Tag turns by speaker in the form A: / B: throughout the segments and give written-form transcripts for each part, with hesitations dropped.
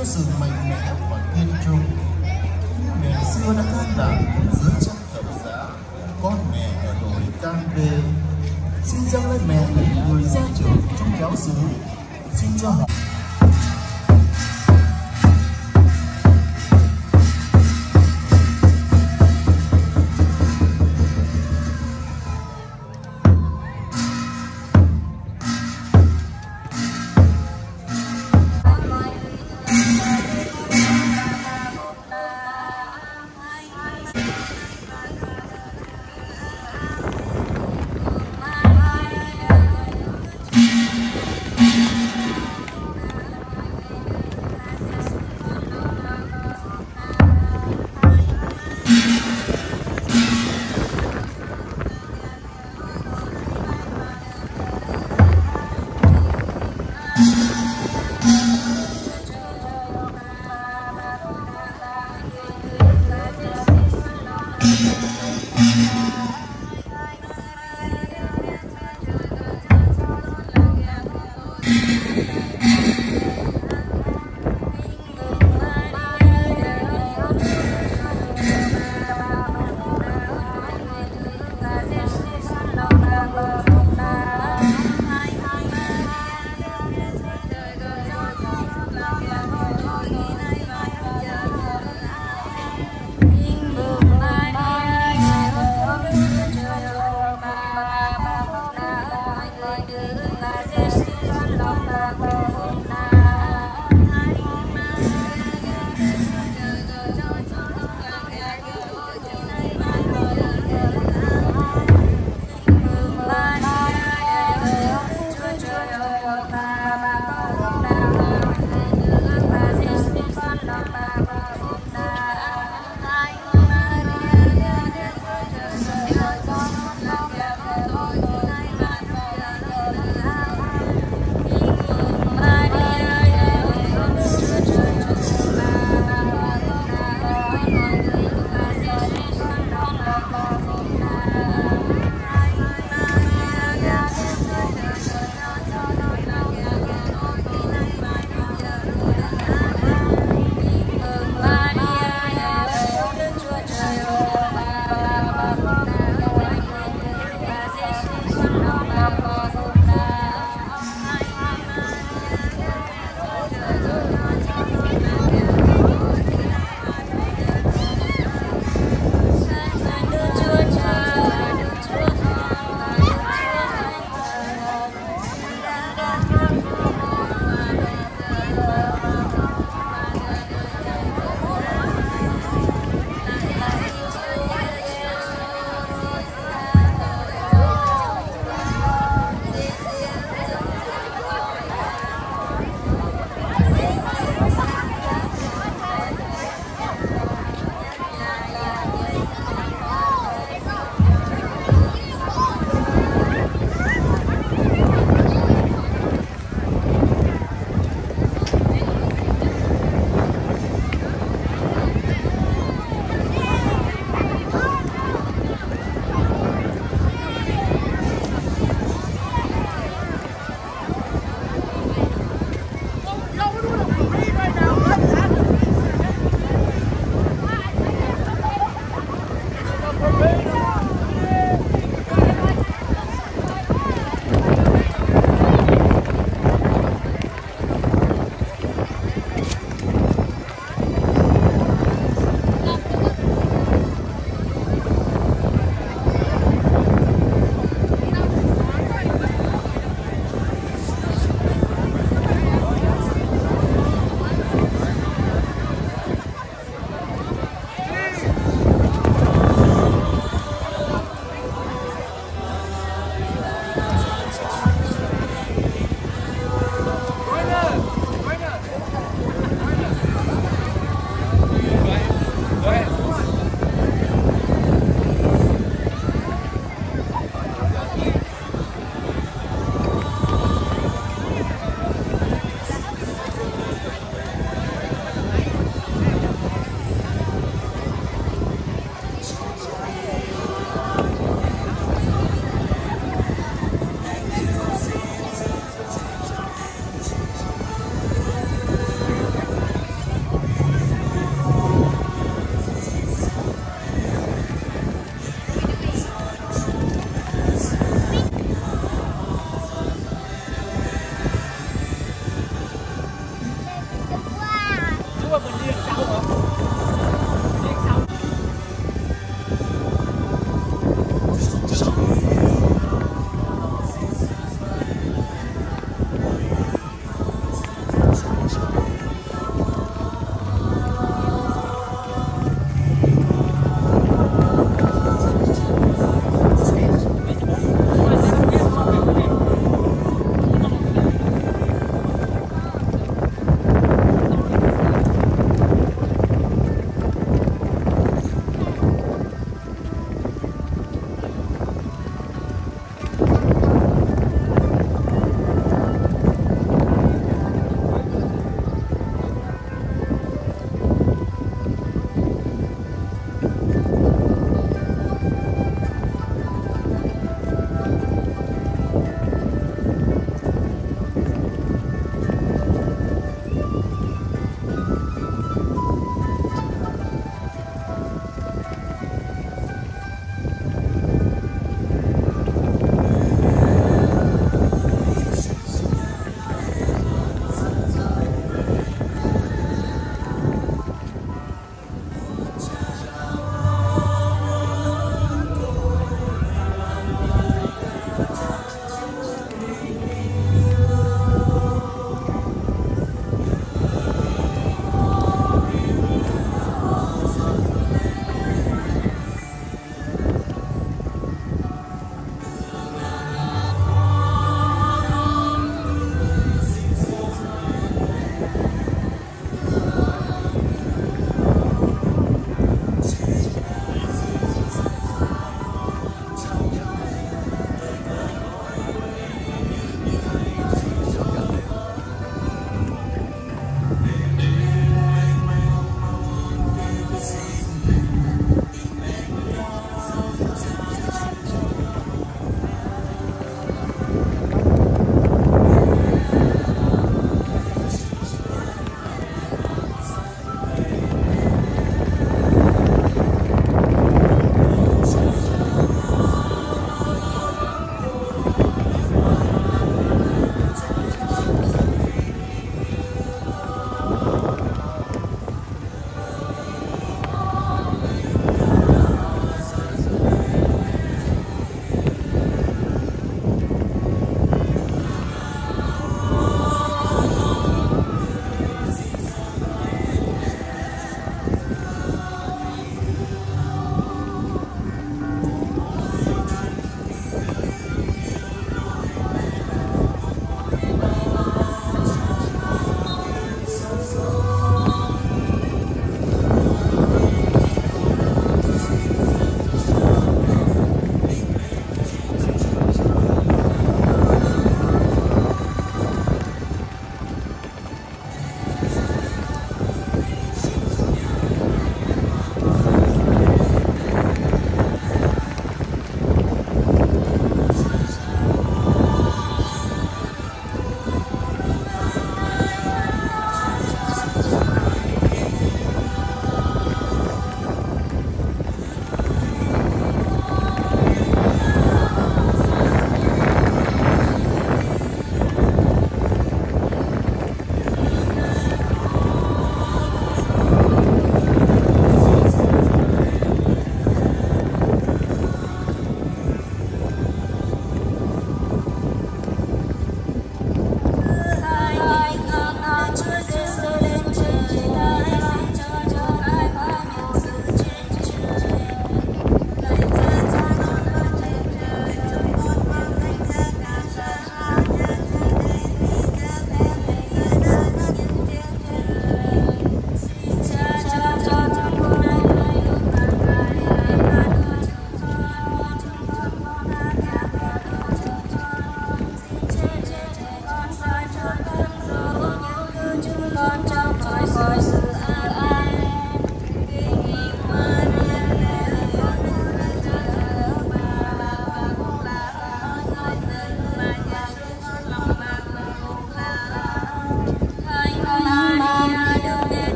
A: cho sự mạnh mẽ và kiên trung. Như mẹ xưa đã can đảm dưới chân thập giá, con mẹ ở đồi can về. Xin dâng lên mẹ người gia trưởng trong giáo xứ, xin cho họ
B: qua mình đi đằng sau hả? Đi đằng sau.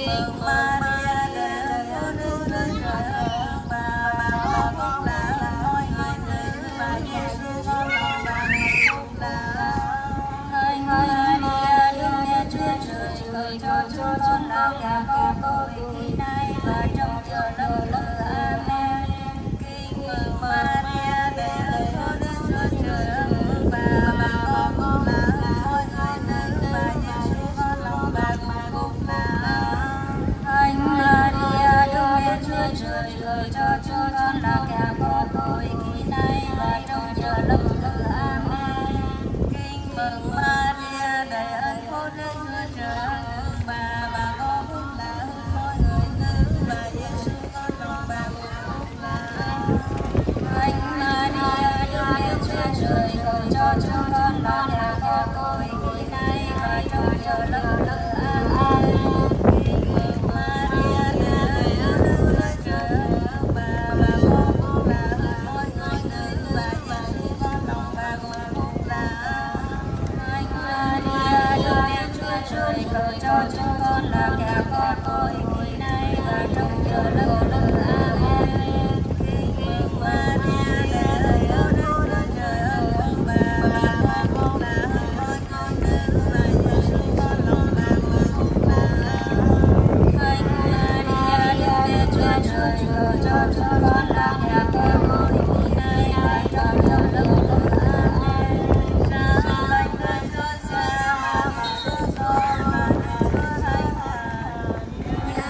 C: Hãy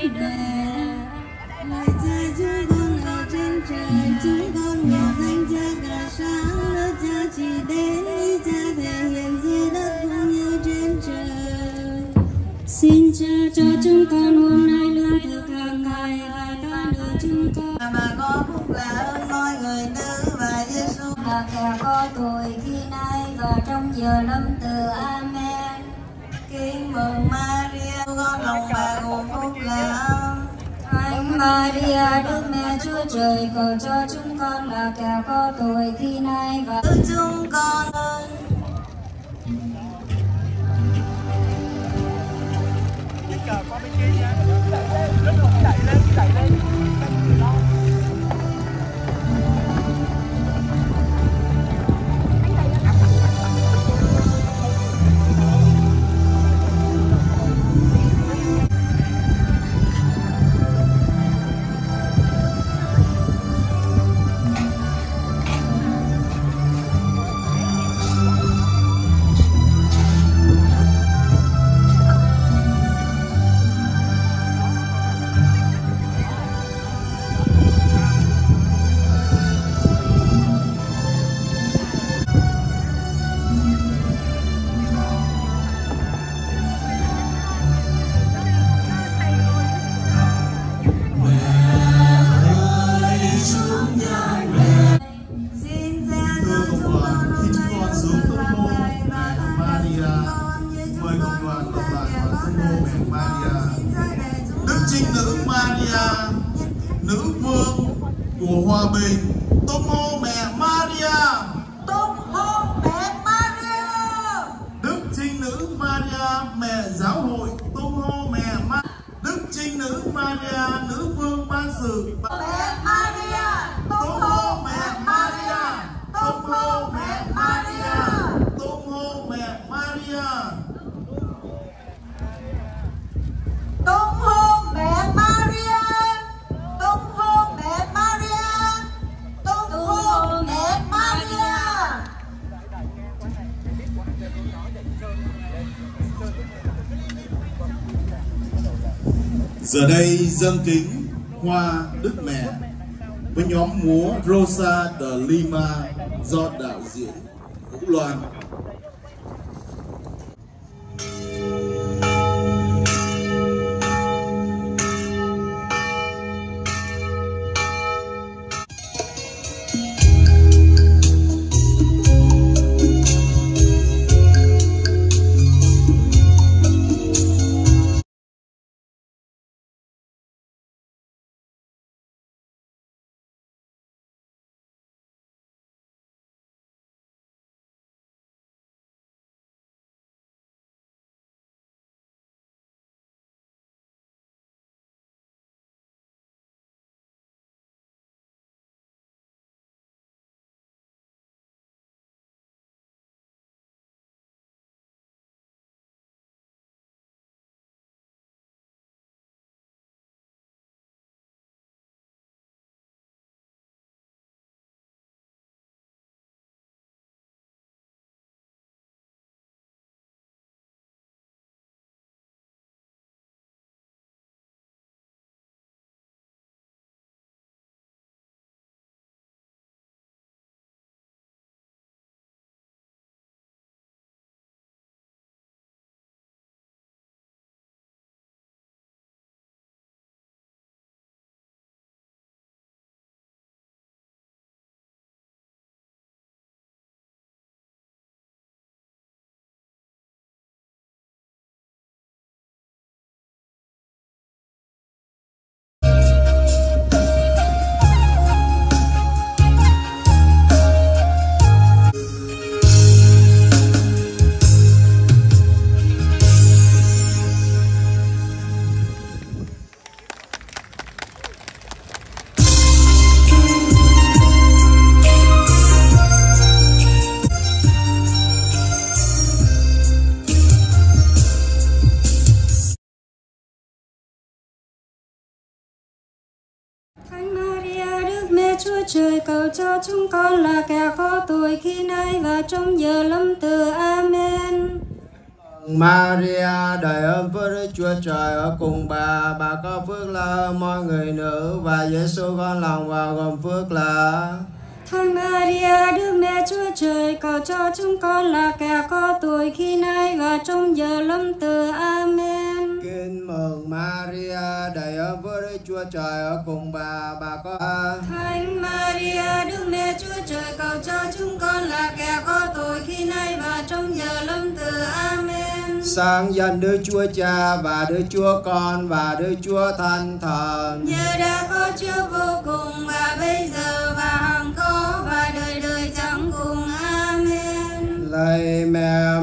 C: Lời cha chúng con ở trên trời, chúng con nguyện danh cha cả sáng, nước cha chỉ đến, ý cha thể hiện dưới đất cũng như trên trời. Xin cha cho chúng con hôm nay lương thực hàng ngày và tha nợ chúng con. Mà có phúc là ơn mọi người nữ và Giêsu là kẻ có tội khi nay và trong giờ lâm tử. Amen. Kính mừng Maria, con lòng bà gồm phúc là Thánh Maria, Đức Mẹ Chúa Trời, cầu cho chúng con là kẻ có tội khi nay và chúng con ơn.
A: Nữ vương của hòa bình, tôn hô mẹ Maria,
C: Tôn hô mẹ Maria.
A: Đức Trinh Nữ Maria, mẹ giáo hội, tôn hô mẹ Maria, Đức Trinh Nữ Maria, nữ vương ban sự,
C: Mẹ Maria, tôn hô mẹ Maria, tôn hô mẹ Maria,
A: tôn hô mẹ Maria,
C: tôn hô mẹ Maria, tôn hô mẹ Maria, tôn hô mẹ Maria.
A: Giờ đây dâng kính hoa Đức Mẹ với nhóm múa Rosa de Lima do đạo diễn Vũ Loan.
C: Chúa Trời, cầu cho chúng con là kẻ có tội khi nay và trong giờ lâm tử. Amen.
D: Maria đầy ơn phước Đức Chúa Trời ở cùng bà có phước là hơn mọi người nữ, và Giêsu con lòng vào gồm phước là.
C: Thánh Maria, Đức Mẹ Chúa Trời, cầu cho chúng con là kẻ có tội khi nay và trong giờ lâm tử. Amen.
D: Kính mừng Maria, đầy ơn phước Đức Chúa Trời ở cùng bà có.
C: Thánh Maria, Đức Mẹ Chúa Trời, cầu cho chúng con là kẻ có tội khi nay và trong giờ lâm tử. Amen.
D: Sáng danh Đức Chúa Cha và Đức Chúa Con và Đức Chúa Thánh Thần,
C: như đã có trước vô cùng và bây giờ và hằng có và đời đời chẳng cùng. Amen.
D: Lạy mẹ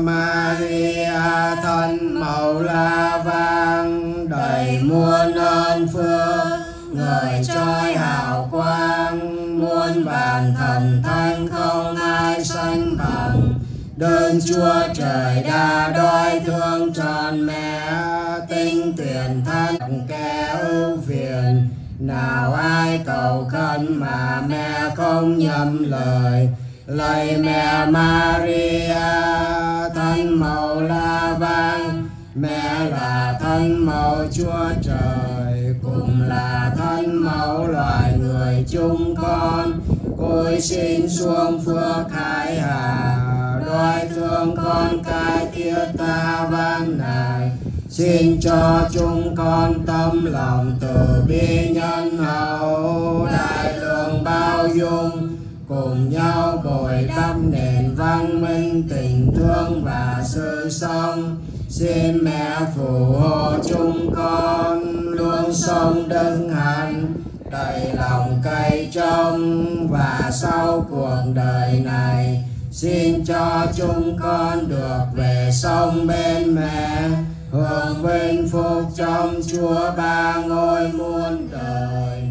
D: Maria, thân mẫu La Vang, đầy muôn ơn phước, người trôi hào quang, muôn vàn thần thánh không ai sánh bằng. Đức Chúa Trời đã đói thương trọn mẹ, tinh tiền thân kẻ ưu phiền. Nào ai cầu khẩn mà mẹ không nhầm lời. Lạy mẹ Maria, thân mẫu La Vang, mẹ là thân mẫu Chúa Trời, cùng là thân mẫu loài người chúng con. Côi xin xuống phước hải hà, đói thương con cái thiết ta van này. Xin cho chúng con tâm lòng từ bi nhân hậu, đại lượng bao dung, cùng nhau bồi đắp nền văn minh tình thương và sự sống. Xin mẹ phù hộ chúng con luôn sống đứng hạnh, đầy lòng cậy trông, và sau cuộc đời này xin cho chúng con được về sống bên mẹ, hưởng vinh phúc trong Chúa ba ngôi muôn đời.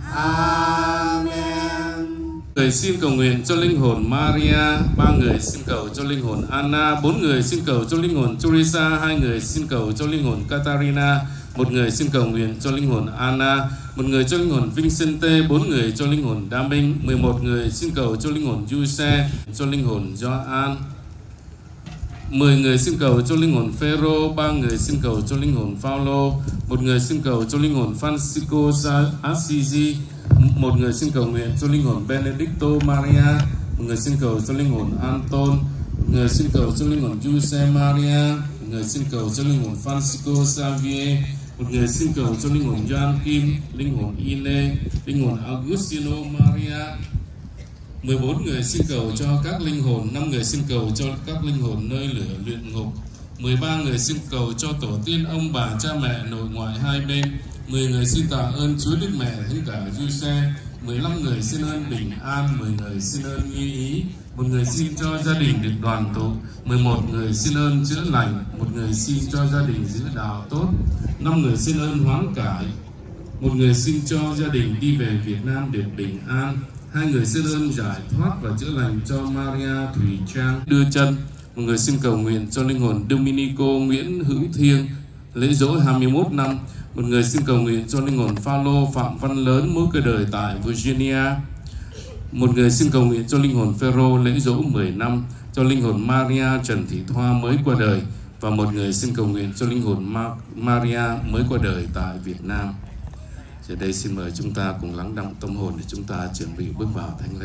D: Amen.
E: Người xin cầu nguyện cho linh hồn Maria, 3 người xin cầu cho linh hồn Anna, 4 người xin cầu cho linh hồn Teresa, 2 người xin cầu cho linh hồn Catarina, 1 người xin cầu nguyện cho linh hồn Anna, 1 người cho linh hồn Vincente, 4 người cho linh hồn Đam Minh, 11 người xin cầu cho linh hồn Giuse, cho linh hồn Gioan, 10 người xin cầu cho linh hồn Phêrô, 3 người xin cầu cho linh hồn Phaolô, 1 người xin cầu cho linh hồn Francisco Assisi, 1 người xin cầu nguyện cho linh hồn Benedicto Maria, 1 người xin cầu cho linh hồn Anton, 1 người xin cầu cho linh hồn Giuse Maria, 1 người xin cầu cho linh hồn Francisco Xavier, 1 người xin cầu cho linh hồn Gioan Kim, linh hồn Ine, linh hồn Augustino Maria, 14 người xin cầu cho các linh hồn, 5 người xin cầu cho các linh hồn nơi lửa luyện ngục, 13 người xin cầu cho tổ tiên ông bà cha mẹ nội ngoại hai bên, 10 người xin tạ ơn Chúa Đức Mẹ Thánh Cả Giuse, 15 người xin ơn bình an, 10 người xin ơn như ý, 1 người xin cho gia đình được đoàn tụ, 11 người xin ơn chữa lành, 1 người xin cho gia đình giữ đạo tốt, 5 người xin ơn hoán cải, 1 người xin cho gia đình đi về Việt Nam được bình an, 2 người xin ơn giải thoát và chữa lành cho Maria Thủy Trang đưa chân, 1 người xin cầu nguyện cho linh hồn Dominico Nguyễn Hữu Thiêng lễ dỗ 21 năm, 1 người xin cầu nguyện cho linh hồn Phaolô Phạm Văn Lớn mỗi cái đời tại Virginia, 1 người xin cầu nguyện cho linh hồn Phêrô lễ dỗ 10 năm, cho linh hồn Maria Trần Thị Thoa mới qua đời, và 1 người xin cầu nguyện cho linh hồn Maria mới qua đời tại Việt Nam. Giờ đây xin mời chúng ta cùng lắng đọng tâm hồn để chúng ta chuẩn bị bước vào thánh lễ.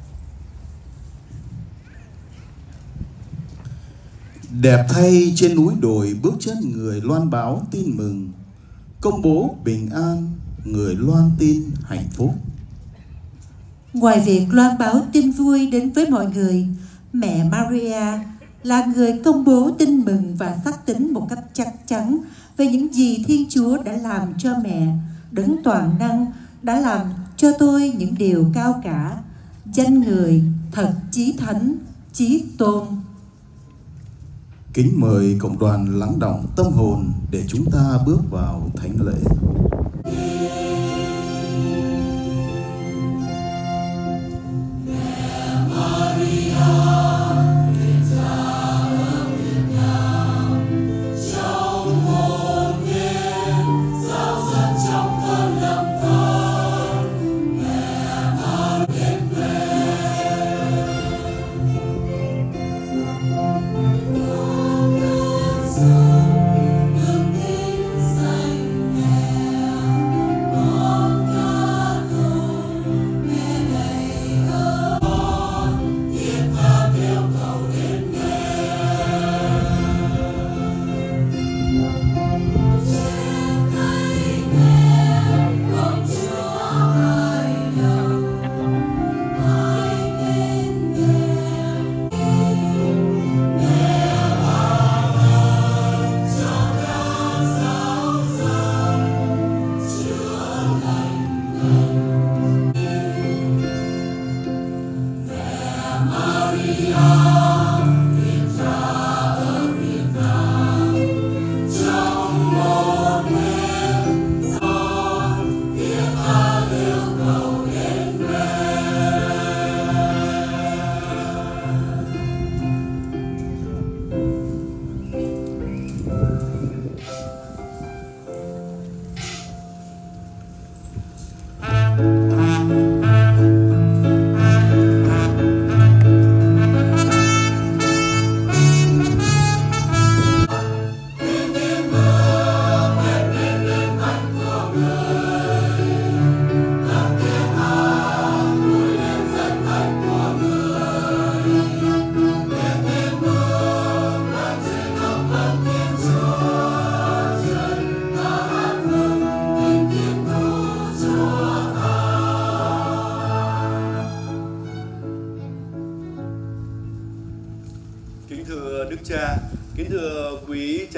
A: Đẹp thay trên núi đồi bước chân người loan báo tin mừng, công bố bình an, người loan tin hạnh phúc.
F: Ngoài việc loan báo tin vui đến với mọi người, mẹ Maria là người công bố tin mừng và xác tín một cách chắc chắn về những gì Thiên Chúa đã làm cho mẹ. Đấng toàn năng đã làm cho tôi những điều cao cả, danh người thật chí thánh, chí tôn.
A: Kính mời cộng đoàn lắng đọng tâm hồn để chúng ta bước vào thánh lễ.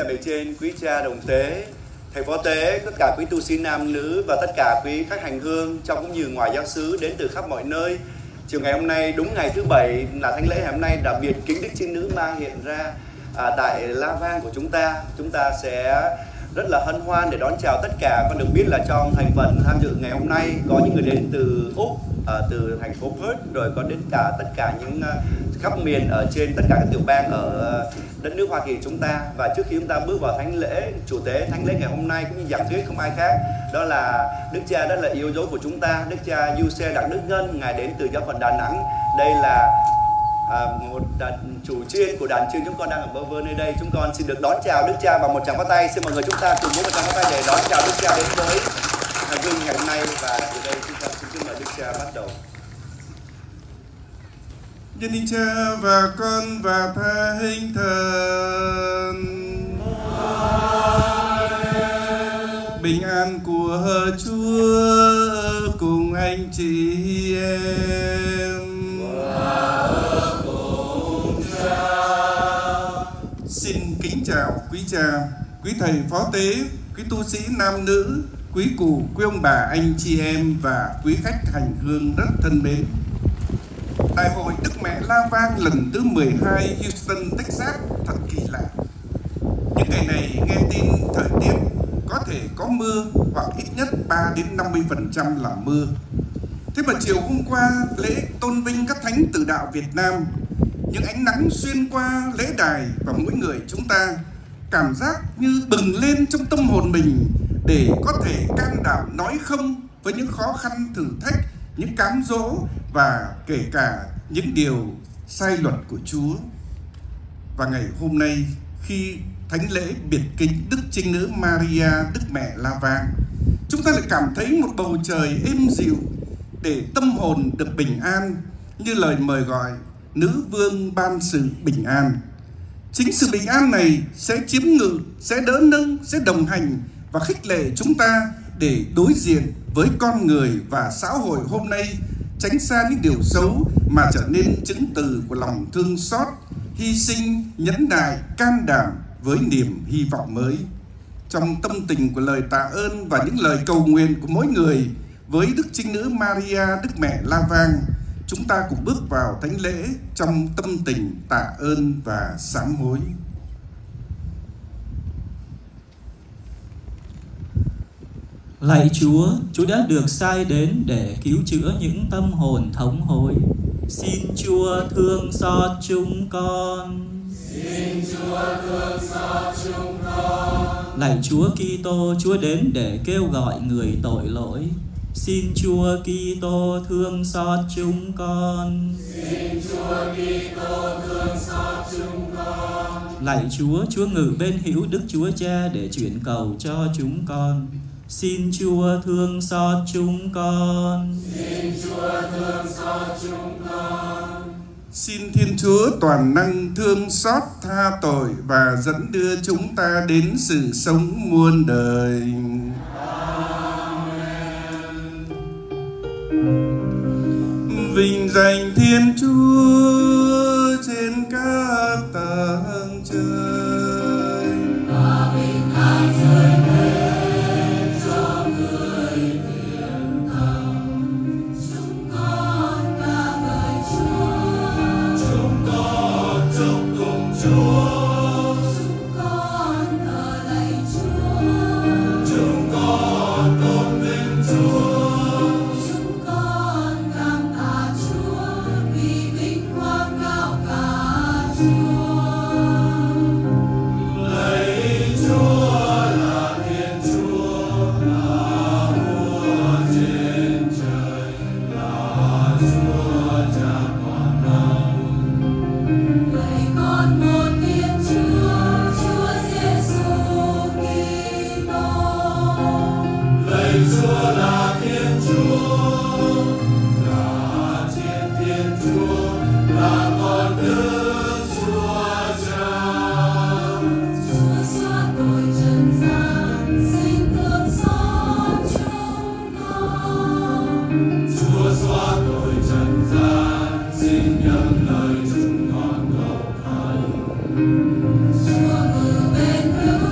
G: cha bề trên, quý cha đồng tế, thầy phó tế, tất cả quý tu sĩ nam nữ và tất cả quý khách hành hương trong cũng như ngoài giáo xứ đến từ khắp mọi nơi. Chiều ngày hôm nay, đúng ngày thứ Bảy là thánh lễ ngày hôm nay, đặc biệt kính Đức Trinh Nữ Ma hiện ra tại La Vang của chúng ta sẽ rất là hân hoan để đón chào tất cả. Con được biết là trong thành phần tham dự ngày hôm nay có những người đến từ Úc, từ thành phố Perth, rồi có đến tất cả những khắp miền ở trên tất cả các tiểu bang ở đất nước Hoa Kỳ chúng ta. Và trước khi chúng ta bước vào thánh lễ, chủ tế thánh lễ ngày hôm nay cũng như giảng thuyết không ai khác, đó là Đức Cha rất là yêu dấu của chúng ta, Đức Cha Du Xe Đặng Đức Ngân, ngài đến từ giáo phận Đà Nẵng. Đây là một chủ chiên của đàn chiên chúng con đang ở bơ vơ nơi đây. Chúng con xin được đón chào Đức Cha bằng một tràng pháo tay. Xin mọi người chúng ta cùng một tràng pháo tay để đón chào Đức Cha đến với hành hương ngày hôm nay. Và từ đây chúng ta xin mời Đức Cha bắt đầu.
H: Nhân danh Cha và Con và Thánh Thần. Bình an của Chúa cùng anh chị em. Xin kính chào quý cha, quý thầy phó tế, quý tu sĩ nam nữ, quý cụ, quý ông bà, anh chị em và quý khách hành hương rất thân mến. Đại hội Đức Mẹ La Vang lần thứ 12 Houston, Texas thật kỳ lạ. Những ngày này nghe tin thời tiết có thể có mưa hoặc ít nhất 3 đến 50% là mưa. Thế mà chiều hôm qua lễ tôn vinh các thánh tử đạo Việt Nam, những ánh nắng xuyên qua lễ đài và mỗi người chúng ta cảm giác như bừng lên trong tâm hồn mình để có thể can đảm nói không với những khó khăn thử thách, những cám dỗ và kể cả những điều sai luật của Chúa. Và ngày hôm nay khi thánh lễ biệt kính Đức Trinh Nữ Maria, Đức Mẹ La Vang, chúng ta lại cảm thấy một bầu trời êm dịu để tâm hồn được bình an, như lời mời gọi nữ vương ban sự bình an. Chính sự bình an này sẽ chiếm ngự, sẽ đỡ nâng, sẽ đồng hành và khích lệ chúng ta để đối diện với con người và xã hội hôm nay, tránh xa những điều xấu mà trở nên chứng từ của lòng thương xót, hy sinh, nhẫn nại, can đảm với niềm hy vọng mới. Trong tâm tình của lời tạ ơn và những lời cầu nguyện của mỗi người với Đức Trinh Nữ Maria, Đức Mẹ La Vang, chúng ta cùng bước vào thánh lễ trong tâm tình tạ ơn và sám hối.
I: Lạy Chúa, Chúa đã được sai đến để cứu chữa những tâm hồn thống hối. Xin Chúa thương xót chúng con. Xin Chúa thương xót chúng con. Lạy Chúa Kitô, Chúa đến để kêu gọi người tội lỗi. Xin Chúa Kitô thương xót chúng con. Xin Chúa Kitô thương xót chúng con. Lạy Chúa, Chúa ngự bên hữu Đức Chúa Cha để chuyển cầu cho chúng con. Xin Chúa thương xót chúng con. Xin Chúa thương xót chúng con.
H: Xin Thiên Chúa toàn năng thương xót tha tội và dẫn đưa chúng ta đến sự sống muôn đời. Amen. Vinh danh Thiên Chúa trên các tầng trời. Và bình an rơi đến cho người thiện tâm. Chúng con ca ngợi Chúa. Chúng con chúc cùng Chúa. Chúng con thờ lạy Chúa. Chúng con tôn vinh Chúa. Chúa ngự bên hữu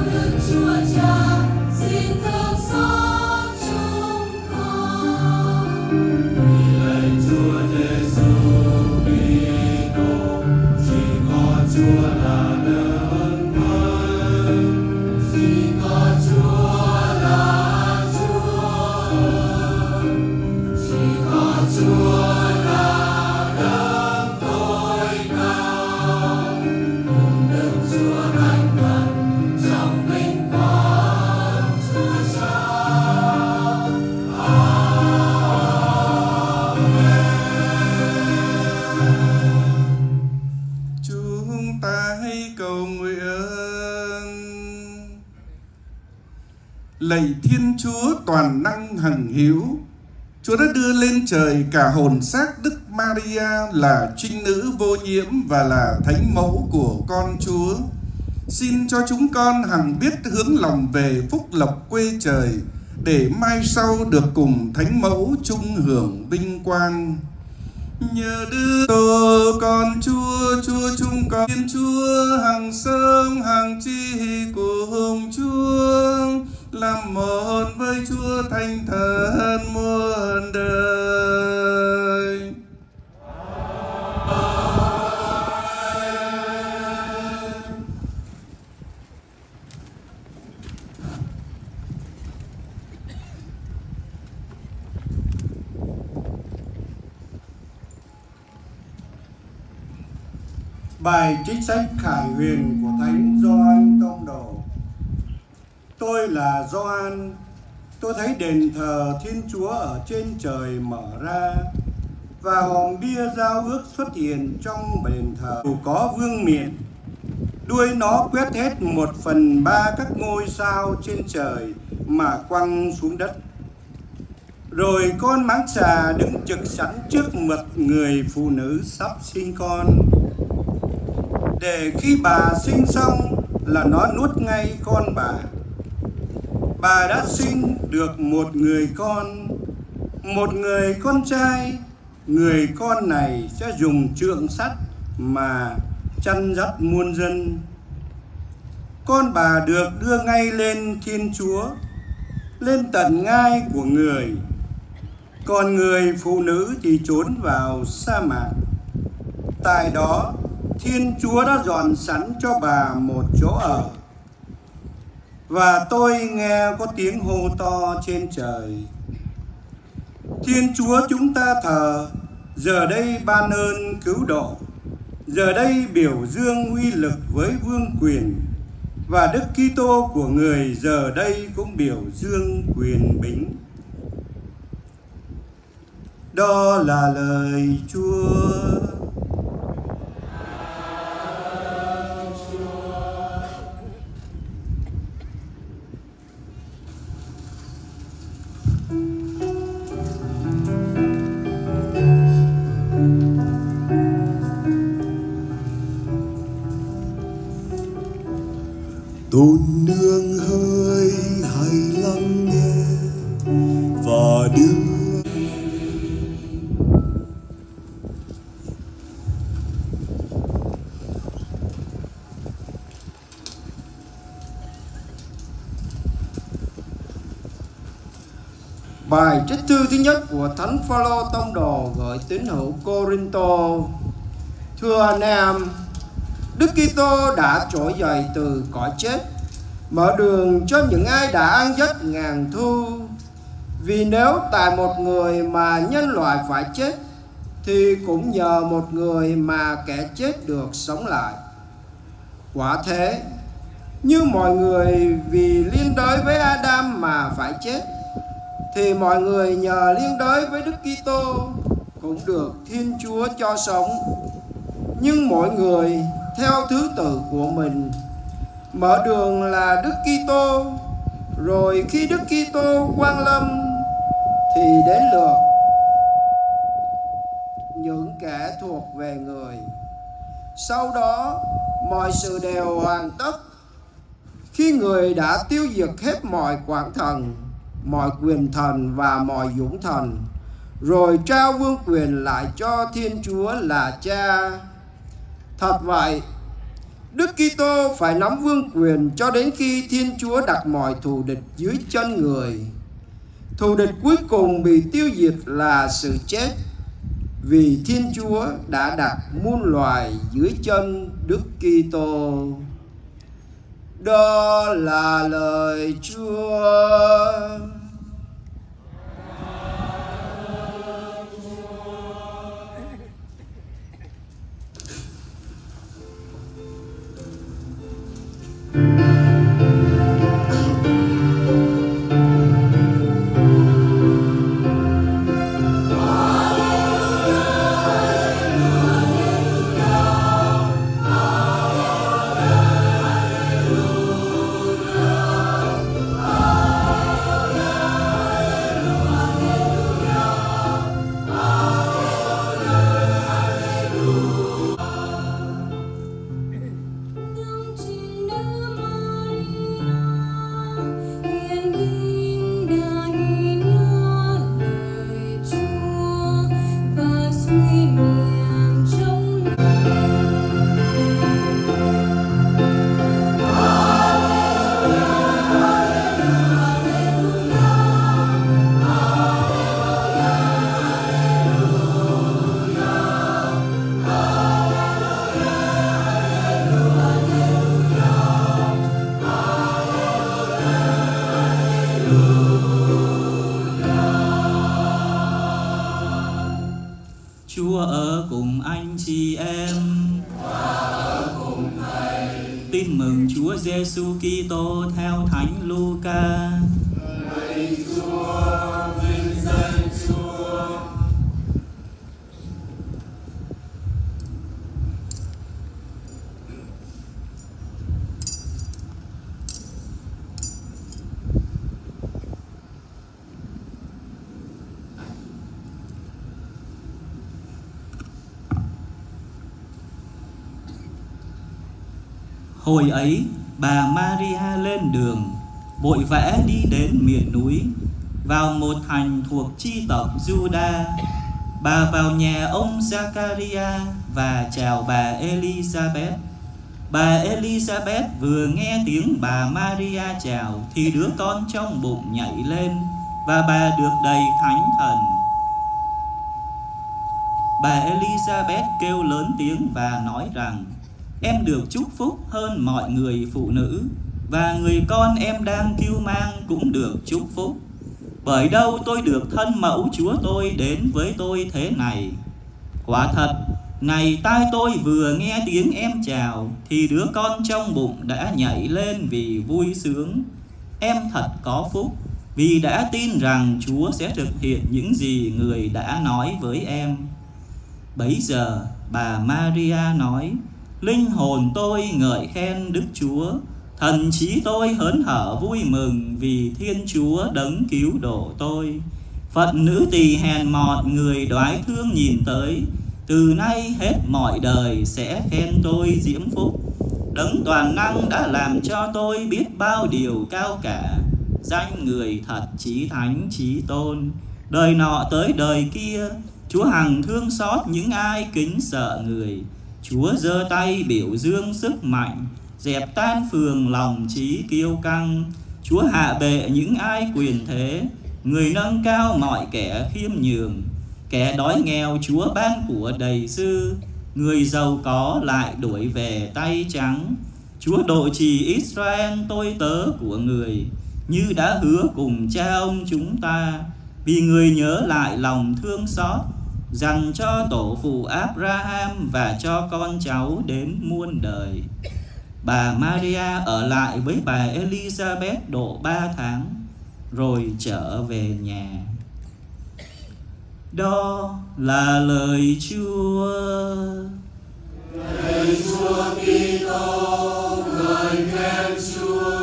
H: Lạy Thiên Chúa toàn năng hằng hiếu, Chúa đã đưa lên trời cả hồn xác Đức Maria là trinh nữ vô nhiễm và là thánh mẫu của con Chúa. Xin cho chúng con hằng biết hướng lòng về phúc lộc quê trời, để mai sau được cùng thánh mẫu chung hưởng vinh quang. Nhờ Đức Tô con Chúa, Chúa chúng con Thiên Chúa hằng sớm hằng chi cùng Chúa, làm một với Chúa Thánh Thần muôn đời.
J: Bài trích sách Khải Huyền của Thánh Gioan Tông Đồ. Tôi là Gioan, tôi thấy đền thờ Thiên Chúa ở trên trời mở ra, và hòm bia giao ước xuất hiện trong đền thờ. Có vương miện, đuôi nó quét hết 1/3 các ngôi sao trên trời mà quăng xuống đất. Rồi con mãng xà đứng trực sẵn trước mặt người phụ nữ sắp sinh con, để khi bà sinh xong là nó nuốt ngay con bà. Bà đã sinh được một người con trai. Người con này sẽ dùng trượng sắt mà chăn dắt muôn dân. Con bà được đưa ngay lên Thiên Chúa, lên tận ngai của người. Còn người phụ nữ thì trốn vào sa mạc. Tại đó Thiên Chúa đã dọn sẵn cho bà một chỗ ở. Và tôi nghe có tiếng hô to trên trời: Thiên Chúa chúng ta thờ, giờ đây ban ơn cứu độ, giờ đây biểu dương uy lực với vương quyền, và Đức Kitô của người giờ đây cũng biểu dương quyền bính. Đó là lời Chúa.
K: Tôn nương hỡi hãy lắng nghe và đưa
J: Bài trích thư thứ nhất của Thánh Phaolô Tông Đồ gửi tín hữu Cô-rin-tô. Thưa anh em, Đức Kitô đã trỗi dậy từ cõi chết, mở đường cho những ai đã ăn giấc ngàn thu. Vì nếu tại một người mà nhân loại phải chết, thì cũng nhờ một người mà kẻ chết được sống lại. Quả thế, như mọi người vì liên đới với Adam mà phải chết, thì mọi người nhờ liên đới với Đức Kitô cũng được Thiên Chúa cho sống. Nhưng mỗi người theo thứ tự của mình. Mở đường là Đức Kitô, rồi khi Đức Kitô quang lâm thì đến lượt những kẻ thuộc về người. Sau đó mọi sự đều hoàn tất, khi người đã tiêu diệt hết mọi quảng thần, mọi quyền thần và mọi dũng thần, rồi trao vương quyền lại cho Thiên Chúa là Cha. Thật vậy, Đức Kitô phải nắm vương quyền cho đến khi Thiên Chúa đặt mọi thù địch dưới chân người. Thù địch cuối cùng bị tiêu diệt là sự chết, vì Thiên Chúa đã đặt muôn loài dưới chân Đức Kitô. Đó là lời Chúa.
I: Giêsu Kitô theo Thánh Luca.
K: Lạy Chúa, vinh danh Chúa.
I: Hồi ấy, bà Maria lên đường, vội vã đi đến miền núi, vào một thành thuộc chi tộc Juda. Bà vào nhà ông Zachariah và chào bà Elizabeth. Bà Elizabeth vừa nghe tiếng bà Maria chào thì đứa con trong bụng nhảy lên và bà được đầy Thánh Thần. Bà Elizabeth kêu lớn tiếng và nói rằng: Em được chúc phúc hơn mọi người phụ nữ, và người con em đang cưu mang cũng được chúc phúc. Bởi đâu tôi được thân mẫu Chúa tôi đến với tôi thế này? Quả thật, này tai tôi vừa nghe tiếng em chào, thì đứa con trong bụng đã nhảy lên vì vui sướng. Em thật có phúc, vì đã tin rằng Chúa sẽ thực hiện những gì người đã nói với em. Bấy giờ bà Maria nói: Linh hồn tôi ngợi khen Đức Chúa, thần trí tôi hớn hở vui mừng vì Thiên Chúa đấng cứu độ tôi. Phận nữ tỳ hèn mọn người đoái thương nhìn tới, từ nay hết mọi đời sẽ khen tôi diễm phúc. Đấng toàn năng đã làm cho tôi biết bao điều cao cả, danh người thật chí thánh chí tôn. Đời nọ tới đời kia, Chúa hằng thương xót những ai kính sợ người. Chúa giơ tay biểu dương sức mạnh, dẹp tan phường lòng trí kiêu căng. Chúa hạ bệ những ai quyền thế, người nâng cao mọi kẻ khiêm nhường. Kẻ đói nghèo Chúa ban của đầy dư, người giàu có lại đuổi về tay trắng. Chúa độ trì Israel tôi tớ của người, như đã hứa cùng cha ông chúng ta. Vì người nhớ lại lòng thương xót, dành cho tổ phụ Abraham và cho con cháu đến muôn đời. Bà Maria ở lại với bà Elizabeth độ 3 tháng, rồi trở về nhà. Đó là lời Chúa.
K: Lạy Chúa Kitô, ngợi khen Chúa.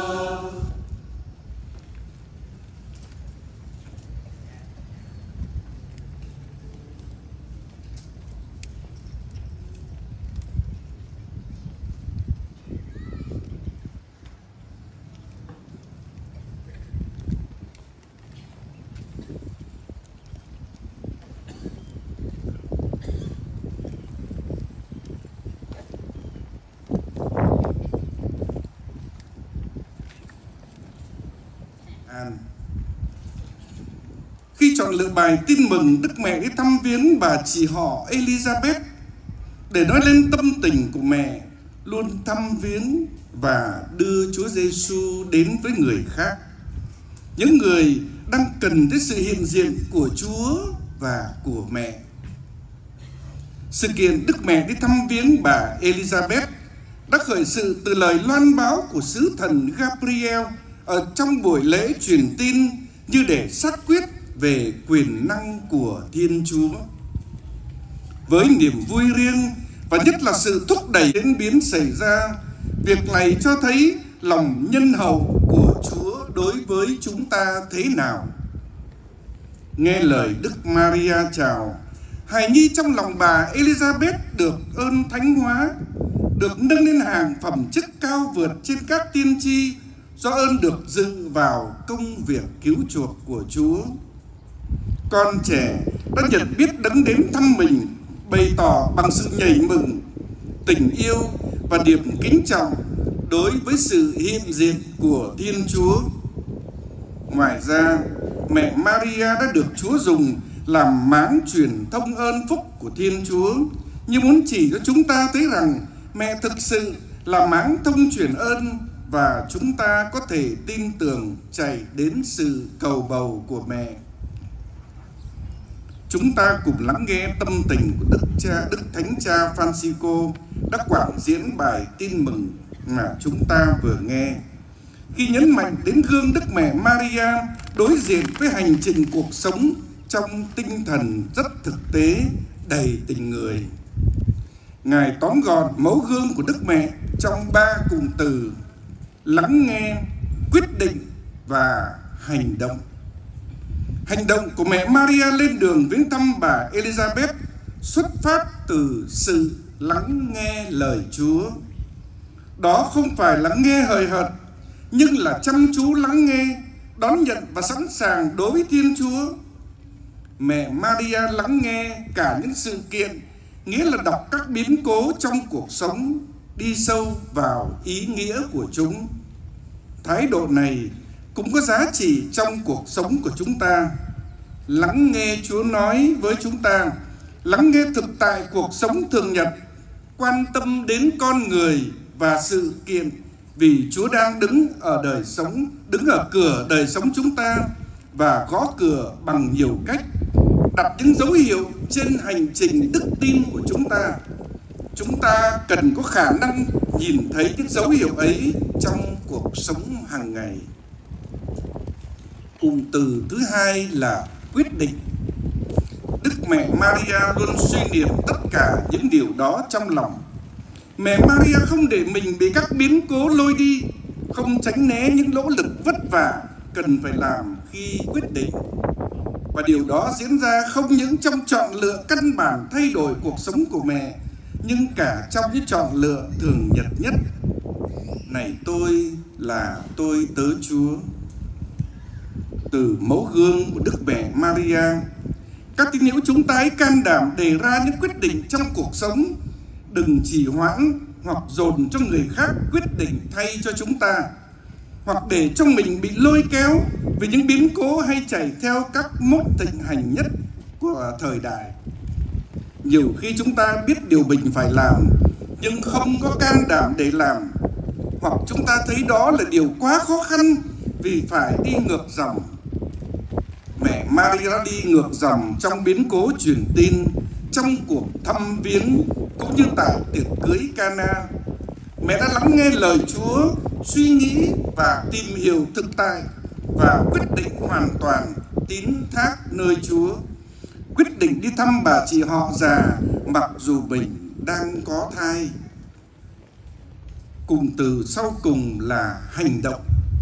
H: Khi chọn lựa bài tin mừng, Đức Mẹ đi thăm viếng bà chị họ Elizabeth để nói lên tâm tình của mẹ luôn thăm viếng và đưa Chúa Giêsu đến với người khác, những người đang cần tới sự hiện diện của Chúa và của mẹ. Sự kiện Đức Mẹ đi thăm viếng bà Elizabeth đã khởi sự từ lời loan báo của sứ thần Gabriel ở trong buổi lễ truyền tin, như để xác quyết về quyền năng của Thiên Chúa. Với niềm vui riêng và nhất là sự thúc đẩy diễn biến xảy ra, việc này cho thấy lòng nhân hậu của Chúa đối với chúng ta thế nào. Nghe lời Đức Maria chào, hài nhi trong lòng bà Elizabeth được ơn thánh hóa, được nâng lên hàng phẩm chức cao vượt trên các tiên tri, do ơn được dự vào công việc cứu chuộc của Chúa. Con trẻ đã nhận biết đấng đến thăm mình, bày tỏ bằng sự nhảy mừng, tình yêu và niềm kính trọng đối với sự hiện diện của Thiên Chúa. Ngoài ra, mẹ Maria đã được Chúa dùng làm máng truyền thông ơn phúc của Thiên Chúa, như muốn chỉ cho chúng ta thấy rằng mẹ thực sự là máng thông truyền ơn, và chúng ta có thể tin tưởng chạy đến sự cầu bầu của mẹ. Chúng ta cùng lắng nghe tâm tình của Đức Thánh Cha Francisco đã quảng diễn bài tin mừng mà chúng ta vừa nghe, khi nhấn mạnh đến gương Đức Mẹ Maria đối diện với hành trình cuộc sống trong tinh thần rất thực tế, đầy tình người. Ngài tóm gọn mẫu gương của Đức Mẹ trong 3 cụm từ: lắng nghe, quyết định và hành động. Hành động của mẹ Maria lên đường viếng thăm bà Elizabeth xuất phát từ sự lắng nghe lời Chúa. Đó không phải lắng nghe hời hợt, nhưng là chăm chú lắng nghe, đón nhận và sẵn sàng đối với Thiên Chúa. Mẹ Maria lắng nghe cả những sự kiện, nghĩa là đọc các biến cố trong cuộc sống, đi sâu vào ý nghĩa của chúng. Thái độ này cũng có giá trị trong cuộc sống của chúng ta. Lắng nghe Chúa nói với chúng ta, lắng nghe thực tại cuộc sống thường nhật, quan tâm đến con người và sự kiện, vì Chúa đang đứng ở đời sống, đứng ở cửa đời sống chúng ta và gõ cửa bằng nhiều cách, đặt những dấu hiệu trên hành trình đức tin của chúng ta. Chúng ta cần có khả năng nhìn thấy những dấu hiệu ấy trong cuộc sống hàng ngày. Cụm từ thứ hai là quyết định. Đức Mẹ Maria luôn suy niệm tất cả những điều đó trong lòng. Mẹ Maria không để mình bị các biến cố lôi đi, không tránh né những nỗ lực vất vả cần phải làm khi quyết định. Và điều đó diễn ra không những trong chọn lựa căn bản thay đổi cuộc sống của mẹ, nhưng cả trong những chọn lựa thường nhật nhất. Này tôi là tôi tớ Chúa. Từ mẫu gương của Đức Mẹ Maria, các tín hữu chúng ta hãy can đảm đề ra những quyết định trong cuộc sống. Đừng trì hoãn hoặc dồn cho người khác quyết định thay cho chúng ta, hoặc để cho mình bị lôi kéo vì những biến cố hay chạy theo các mốt thịnh hành nhất của thời đại. Nhiều khi chúng ta biết điều mình phải làm nhưng không có can đảm để làm, hoặc chúng ta thấy đó là điều quá khó khăn vì phải đi ngược dòng. Mẹ Maria đi ngược dòng trong biến cố truyền tin, trong cuộc thăm viếng cũng như tại tiệc cưới Cana. Mẹ đã lắng nghe lời Chúa, suy nghĩ và tìm hiểu thực tại và quyết định hoàn toàn tín thác nơi Chúa. Quyết định đi thăm bà chị họ già mặc dù mình đang có thai. Cụm từ sau cùng là hành động.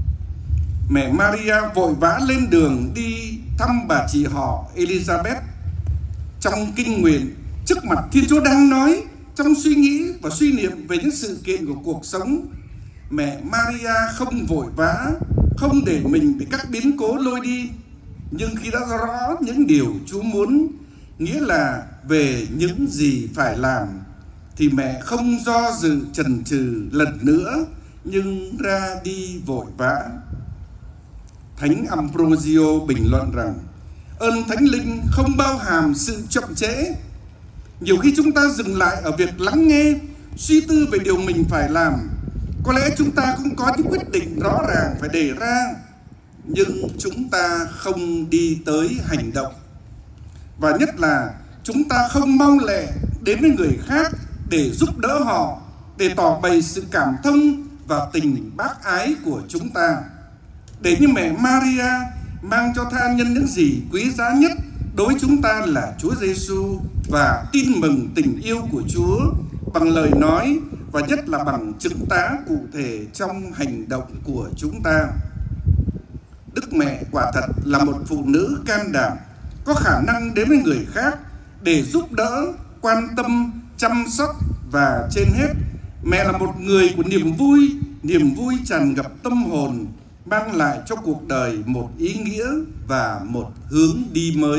H: Mẹ Maria vội vã lên đường đi thăm bà chị họ Elizabeth. Trong kinh nguyện, trước mặt Thiên Chúa đang nói, trong suy nghĩ và suy niệm về những sự kiện của cuộc sống, mẹ Maria không vội vã, không để mình bị các biến cố lôi đi. Nhưng khi đã rõ những điều Chúa muốn, nghĩa là về những gì phải làm, thì mẹ không do dự chần chừ lần nữa, nhưng ra đi vội vã. Thánh Ambrosio bình luận rằng ơn Thánh Linh không bao hàm sự chậm trễ. Nhiều khi chúng ta dừng lại ở việc lắng nghe, suy tư về điều mình phải làm. Có lẽ chúng ta cũng có những quyết định rõ ràng phải đề ra, nhưng chúng ta không đi tới hành động. Và nhất là chúng ta không mau lẹ đến với người khác để giúp đỡ họ, để tỏ bày sự cảm thông và tình bác ái của chúng ta. Để như mẹ Maria mang cho tha nhân những gì quý giá nhất đối với chúng ta là Chúa Giêsu, và tin mừng tình yêu của Chúa bằng lời nói và nhất là bằng chứng tá cụ thể trong hành động của chúng ta. Đức Mẹ quả thật là một phụ nữ can đảm, có khả năng đến với người khác để giúp đỡ, quan tâm, chăm sóc, và trên hết, mẹ là một người của niềm vui tràn ngập tâm hồn, mang lại cho cuộc đời một ý nghĩa và một hướng đi mới.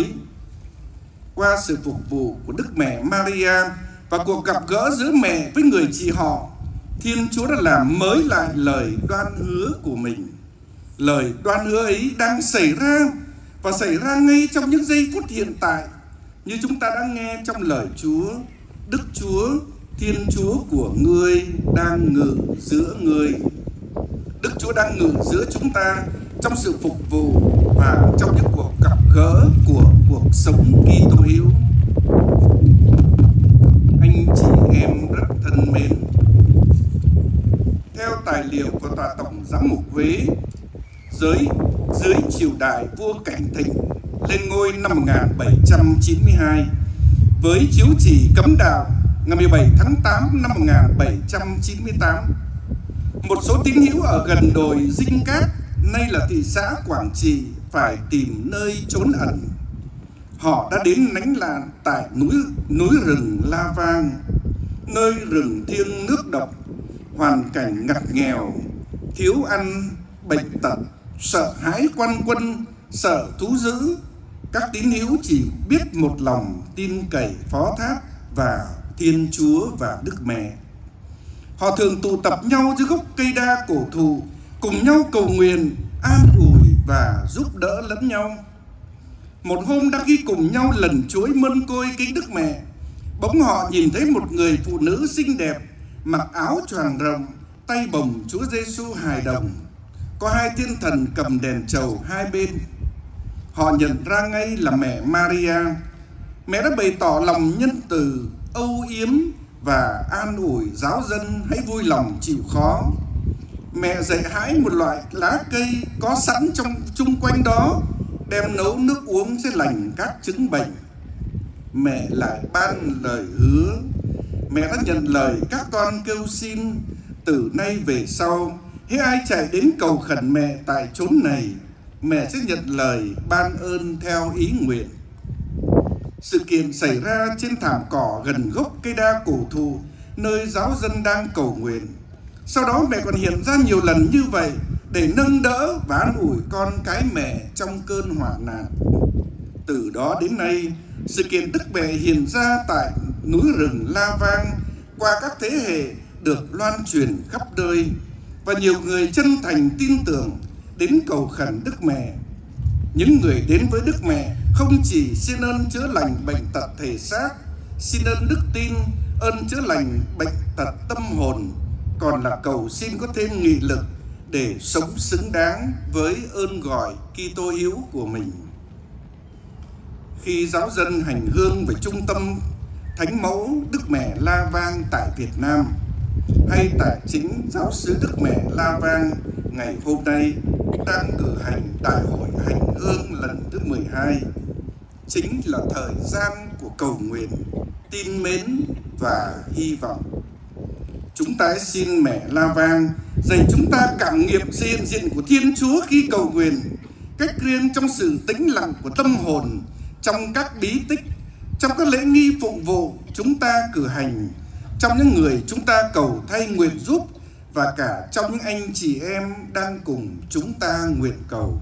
H: Qua sự phục vụ của Đức Mẹ Maria và cuộc gặp gỡ giữa mẹ với người chị họ, Thiên Chúa đã làm mới lại lời đoan hứa của mình. Lời đoan hứa ấy đang xảy ra, và xảy ra ngay trong những giây phút hiện tại, như chúng ta đã nghe trong lời Chúa: Đức Chúa, Thiên Chúa của ngươi đang ngự giữa ngươi. Đức Chúa đang ngự giữa chúng ta trong sự phục vụ và trong những cuộc gặp gỡ của cuộc sống Kitô hữu. Anh chị em rất thân mến, theo điệu của tòa tổng giám mục Huế dưới triều đại vua Cảnh Thịnh lên ngôi năm 1792 với chiếu chỉ cấm đạo ngày 17 tháng 8 năm 1798. Một số tín hữu ở gần đồi Dinh Cát, nay là thị xã Quảng Trị, phải tìm nơi trốn ẩn. Họ đã đến lánh nạn tại núi rừng La Vang, nơi rừng thiêng nước độc, hoàn cảnh ngặt nghèo, thiếu ăn, bệnh tật, sợ hãi quan quân, sợ thú dữ. Các tín hữu chỉ biết một lòng tin cậy phó thác và Thiên Chúa và Đức Mẹ. Họ thường tụ tập nhau dưới gốc cây đa cổ thụ, cùng nhau cầu nguyện, an ủi và giúp đỡ lẫn nhau. Một hôm đang khi cùng nhau lần chuối mân côi kính Đức Mẹ, bỗng họ nhìn thấy một người phụ nữ xinh đẹp, mặc áo choàng rộng, tay bồng Chúa Giêsu hài đồng, có hai thiên thần cầm đèn trầu hai bên. Họ nhận ra ngay là mẹ Maria. Mẹ đã bày tỏ lòng nhân từ, âu yếm và an ủi giáo dân hãy vui lòng chịu khó. Mẹ dạy hái một loại lá cây có sẵn trong chung quanh đó, đem nấu nước uống sẽ lành các chứng bệnh. Mẹ lại ban lời hứa. Mẹ đã nhận lời các con kêu xin, từ nay về sau hễ ai chạy đến cầu khẩn mẹ tại chốn này, mẹ sẽ nhận lời ban ơn theo ý nguyện. Sự kiện xảy ra trên thảm cỏ gần gốc cây đa cổ thụ, nơi giáo dân đang cầu nguyện. Sau đó mẹ còn hiện ra nhiều lần như vậy để nâng đỡ và an ủi con cái mẹ trong cơn hoạn nạn. Từ đó đến nay, sự kiện Đức Mẹ hiện ra tại núi rừng La Vang qua các thế hệ được loan truyền khắp nơi, và nhiều người chân thành tin tưởng đến cầu khẩn Đức Mẹ. Những người đến với Đức Mẹ không chỉ xin ơn chữa lành bệnh tật thể xác, xin ơn đức tin, ơn chữa lành bệnh tật tâm hồn, còn là cầu xin có thêm nghị lực để sống xứng đáng với ơn gọi Kitô hữu của mình. Khi giáo dân hành hương về trung tâm Thánh Mẫu Đức Mẹ La Vang tại Việt Nam, hay tại chính giáo xứ Đức Mẹ La Vang ngày hôm nay đang cử hành đại hội hành hương lần thứ 12, chính là thời gian của cầu nguyện, tin mến và hy vọng. Chúng ta xin mẹ La Vang dạy chúng ta cảm nghiệm hiện diện của Thiên Chúa khi cầu nguyện, cách riêng trong sự tĩnh lặng của tâm hồn, trong các bí tích, trong các lễ nghi phụng vụ chúng ta cử hành, trong những người chúng ta cầu thay nguyện giúp, và cả trong những anh chị em đang cùng chúng ta nguyện cầu.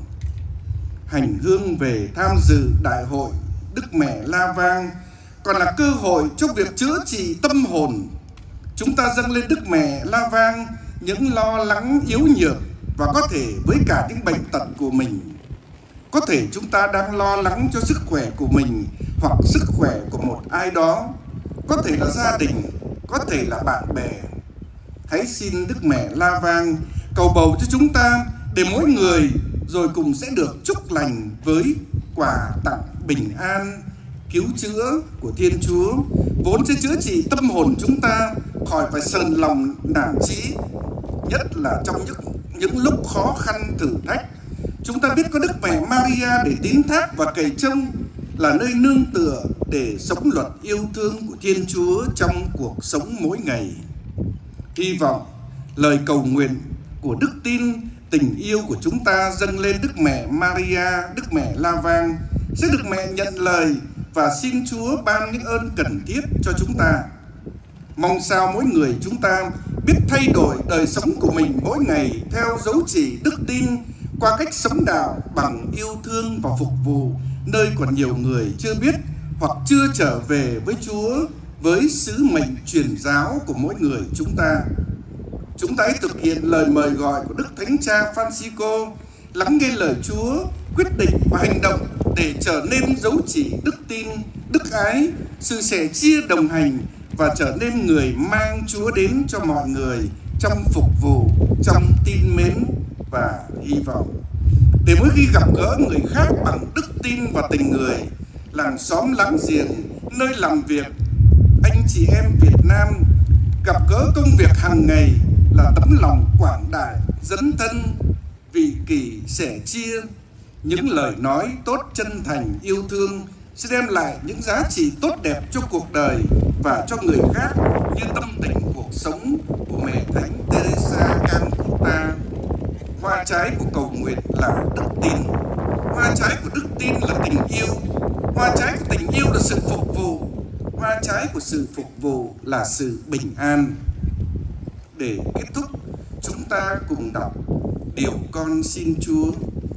H: Hành hương về tham dự đại hội Đức Mẹ La Vang còn là cơ hội cho việc chữa trị tâm hồn. Chúng ta dâng lên Đức Mẹ La Vang những lo lắng yếu nhược và có thể với cả những bệnh tật của mình. Có thể chúng ta đang lo lắng cho sức khỏe của mình hoặc sức khỏe của một ai đó, có thể là gia đình, có thể là bạn bè. Hãy xin Đức Mẹ La Vang cầu bầu cho chúng ta để mỗi người rồi cùng sẽ được chúc lành với quà tặng bình an, cứu chữa của Thiên Chúa, vốn sẽ chữa trị tâm hồn chúng ta khỏi phải sờn lòng nản chí, nhất là trong những lúc khó khăn thử thách. Chúng ta biết có Đức Mẹ Maria để tín thác và cậy trông, là nơi nương tựa để sống luật yêu thương của Thiên Chúa trong cuộc sống mỗi ngày. Hy vọng lời cầu nguyện của đức tin, tình yêu của chúng ta dâng lên Đức Mẹ Maria, Đức Mẹ La Vang sẽ được mẹ nhận lời và xin Chúa ban những ơn cần thiết cho chúng ta. Mong sao mỗi người chúng ta biết thay đổi đời sống của mình mỗi ngày theo dấu chỉ đức tin qua cách sống đạo bằng yêu thương và phục vụ nơi còn nhiều người chưa biết hoặc chưa trở về với Chúa với sứ mệnh truyền giáo của mỗi người chúng ta. Chúng ta hãy thực hiện lời mời gọi của Đức Thánh Cha Francisco, lắng nghe lời Chúa, quyết định và hành động để trở nên dấu chỉ đức tin, đức ái, sự sẻ chia đồng hành và trở nên người mang Chúa đến cho mọi người trong phục vụ, trong tin mến và hy vọng. Để mỗi khi gặp gỡ người khác bằng đức tin và tình người, làng xóm láng giềng, nơi làm việc, anh chị em Việt Nam, gặp gỡ công việc hàng ngày, là tấm lòng quảng đại, dấn thân, vị kỷ sẻ chia. Những lời nói tốt chân thành yêu thương sẽ đem lại những giá trị tốt đẹp cho cuộc đời và cho người khác, như tâm tình cuộc sống của mẹ Thánh Teresa Calcutta. Hoa trái của cầu nguyện là đức tin. Hoa trái của đức tin là tình yêu. Hoa trái của tình yêu là sự phục vụ. Hoa trái của sự phục vụ là sự bình an. Để kết thúc, chúng ta cùng đọc điều con xin Chúa.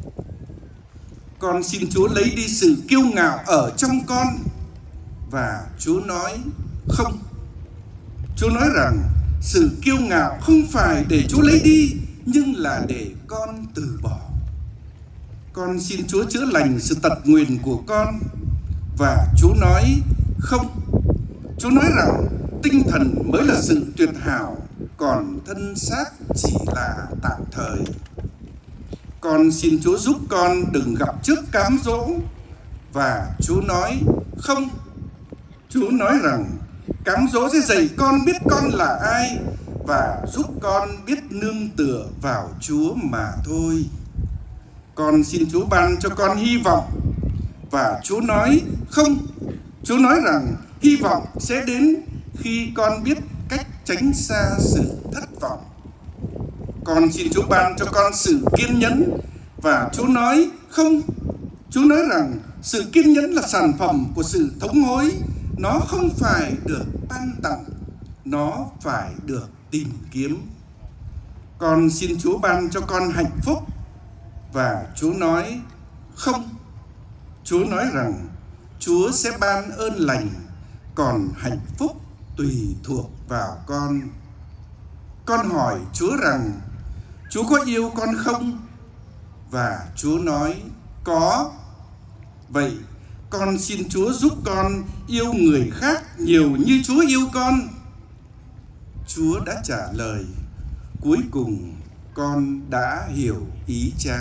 H: Con xin Chúa lấy đi sự kiêu ngạo ở trong con. Và Chúa nói không. Chúa nói rằng sự kiêu ngạo không phải để Chúa lấy đi, nhưng là để con từ bỏ. Con xin Chúa chữa lành sự tật nguyền của con. Và Chúa nói không. Chúa nói rằng tinh thần mới là sự tuyệt hảo, còn thân xác chỉ là tạm thời. Con xin Chúa giúp con đừng gặp trước cám dỗ. Và Chúa nói không. Chúa nói rằng cám dỗ sẽ dạy con biết con là ai và giúp con biết nương tựa vào Chúa mà thôi. Con xin Chúa ban cho con hy vọng. Và Chúa nói không. Chúa nói rằng hy vọng sẽ đến khi con biết cách tránh xa sự thất vọng. Con xin Chúa ban cho con sự kiên nhẫn. Và Chúa nói không. Chúa nói rằng sự kiên nhẫn là sản phẩm của sự thống hối. Nó không phải được ban tặng, nó phải được tìm kiếm. Con xin Chúa ban cho con hạnh phúc. Và Chúa nói không. Chúa nói rằng Chúa sẽ ban ơn lành, còn hạnh phúc tùy thuộc vào con. Con hỏi Chúa rằng Chúa có yêu con không? Và Chúa nói có. Vậy con xin Chúa giúp con yêu người khác nhiều như Chúa yêu con. Chúa đã trả lời, cuối cùng con đã hiểu ý Cha.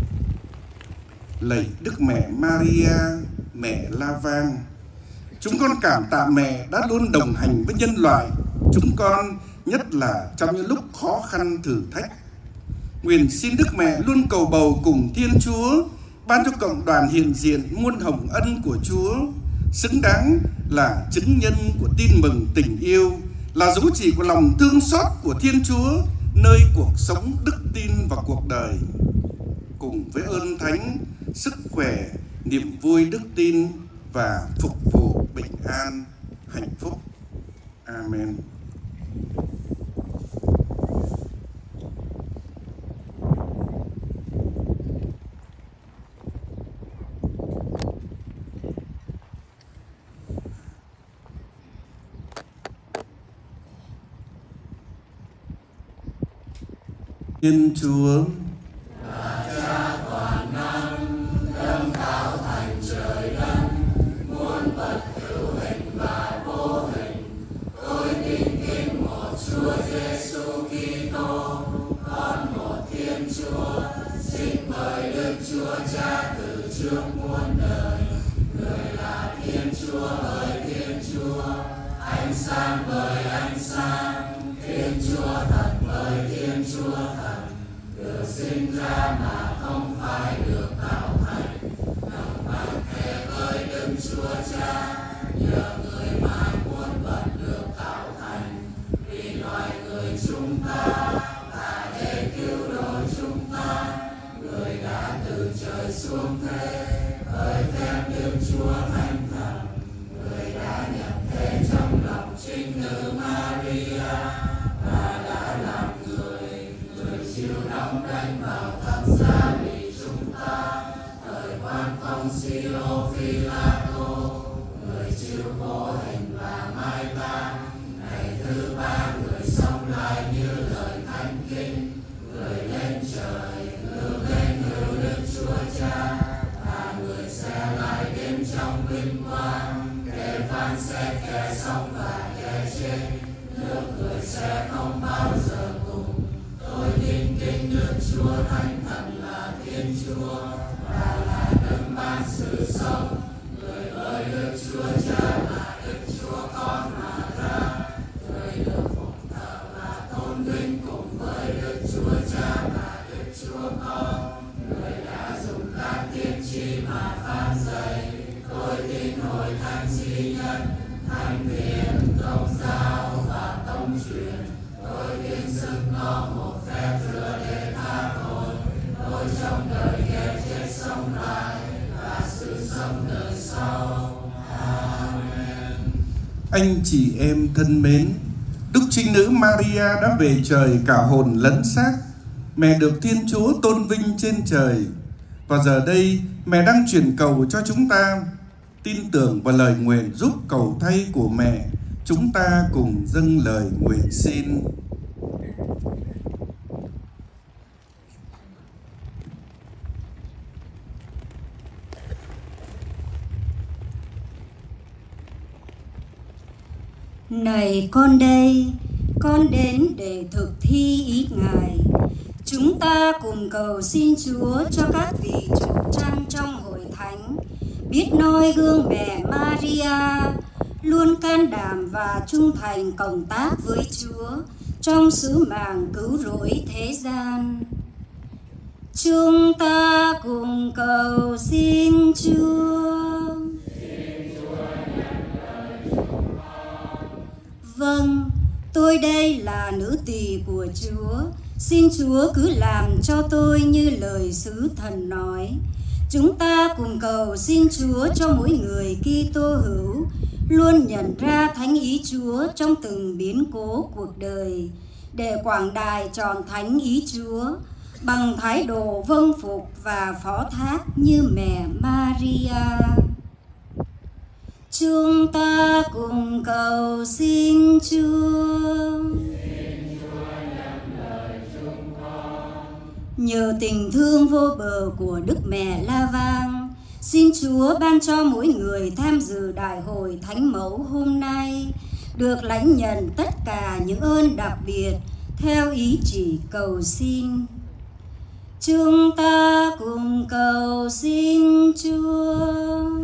H: Lạy Đức Mẹ Maria, mẹ La Vang, chúng con cảm tạ mẹ đã luôn đồng hành với nhân loại chúng con, nhất là trong những lúc khó khăn thử thách. Nguyện xin Đức Mẹ luôn cầu bầu cùng Thiên Chúa, ban cho cộng đoàn hiện diện muôn hồng ân của Chúa, xứng đáng là chứng nhân của tin mừng tình yêu, là dấu chỉ của lòng thương xót của Thiên Chúa, nơi cuộc sống đức tin và cuộc đời. Cùng với ơn thánh, sức khỏe, niềm vui đức tin và phục vụ bình an, hạnh phúc. Amen. Thiên Chúa
K: là Cha toàn năng, nâng cao thành trời đất, muôn vật hữu hình và vô hình. Tôi tin kính một Chúa Giêsu Kitô, con một Thiên Chúa, sinh bởi Đức Chúa Cha từ trước muôn đời. Người là Thiên Chúa bởi Thiên Chúa, ánh sáng bởi ánh sáng, Thiên Chúa thật bởi Thiên Chúa thật. Được sinh ra mà không phải được tạo thành, đồng bằng thể với Đức Chúa Cha, nhờ người mà muôn vật được tạo thành, vì loài người chúng ta và để cứu độ chúng ta, người đã từ trời xuống thế, bởi phép Đức Chúa Thánh Thần, người đã nhập thể trong lòng trinh nữ Maria và đã làm người chịu đóng đảnh vào thập giá vì chúng ta, thời quan Poncio Pilato, người chịu khổ hình và mai táng, ngày thứ ba người sống lại như lời thánh kinh, người lên trời, ngự lên ngự Đức Chúa Cha, và người sẽ lại đến trong vinh quang để phán xét kẻ sống và kẻ chết, nước người sẽ không bao giờ cùng. Tôi tin kính Đức Chúa Thánh Thần là Thiên Chúa và là đấng ban sự sống, người ơi Đức Chúa Cha là Đức Chúa Con mà ra, người được phụng thờ và tôn vinh cùng hội thánh duy nhất, thánh thiện, công giáo và tông truyền. Tôi tin sức có một phép rửa để tha tội. Tôi trong đời kẻ chết sống lại và sự sống đời sau. Amen.
H: Anh chị em thân mến, Đức Trinh Nữ Maria đã về trời cả hồn lẫn xác. Mẹ được Thiên Chúa tôn vinh trên trời. Và giờ đây mẹ đang chuyển cầu cho chúng ta. Tin tưởng vào lời nguyện giúp cầu thay của mẹ, chúng ta cùng dâng lời nguyện xin.
C: Này con đây, con đến để thực thi ý Ngài. Chúng ta cùng cầu xin Chúa cho các vị chủ trăn trong hội thánh biết noi gương mẹ Maria, luôn can đảm và trung thành cộng tác với Chúa trong sứ mạng cứu rỗi thế gian. Chúng ta cùng cầu xin Chúa. Vâng, tôi đây là nữ tỳ của Chúa. Xin Chúa cứ làm cho tôi như lời sứ thần nói. Chúng ta cùng cầu xin Chúa cho mỗi người Kitô hữu luôn nhận ra thánh ý Chúa trong từng biến cố cuộc đời, để quảng đài tròn thánh ý Chúa bằng thái độ vâng phục và phó thác như mẹ Maria. Chúng ta cùng cầu xin Chúa. Nhờ tình thương vô bờ của Đức Mẹ La Vang, xin Chúa ban cho mỗi người tham dự đại hội Thánh Mẫu hôm nay được lãnh nhận tất cả những ơn đặc biệt theo ý chỉ cầu xin. Chúng ta cùng cầu xin Chúa.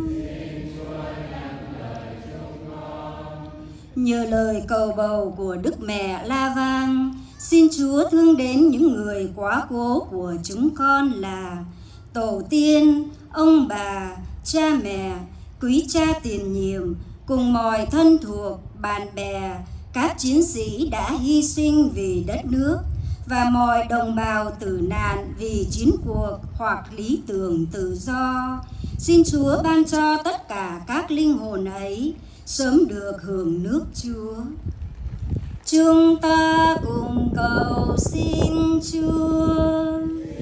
C: Nhờ lời cầu bầu của Đức Mẹ La Vang, xin Chúa thương đến những người quá cố của chúng con là tổ tiên, ông bà, cha mẹ, quý cha tiền nhiệm, cùng mọi thân thuộc, bạn bè, các chiến sĩ đã hy sinh vì đất nước và mọi đồng bào tử nạn vì chiến cuộc hoặc lý tưởng tự do. Xin Chúa ban cho tất cả các linh hồn ấy sớm được hưởng nước Chúa. Chúng ta cùng cầu xin Chúa.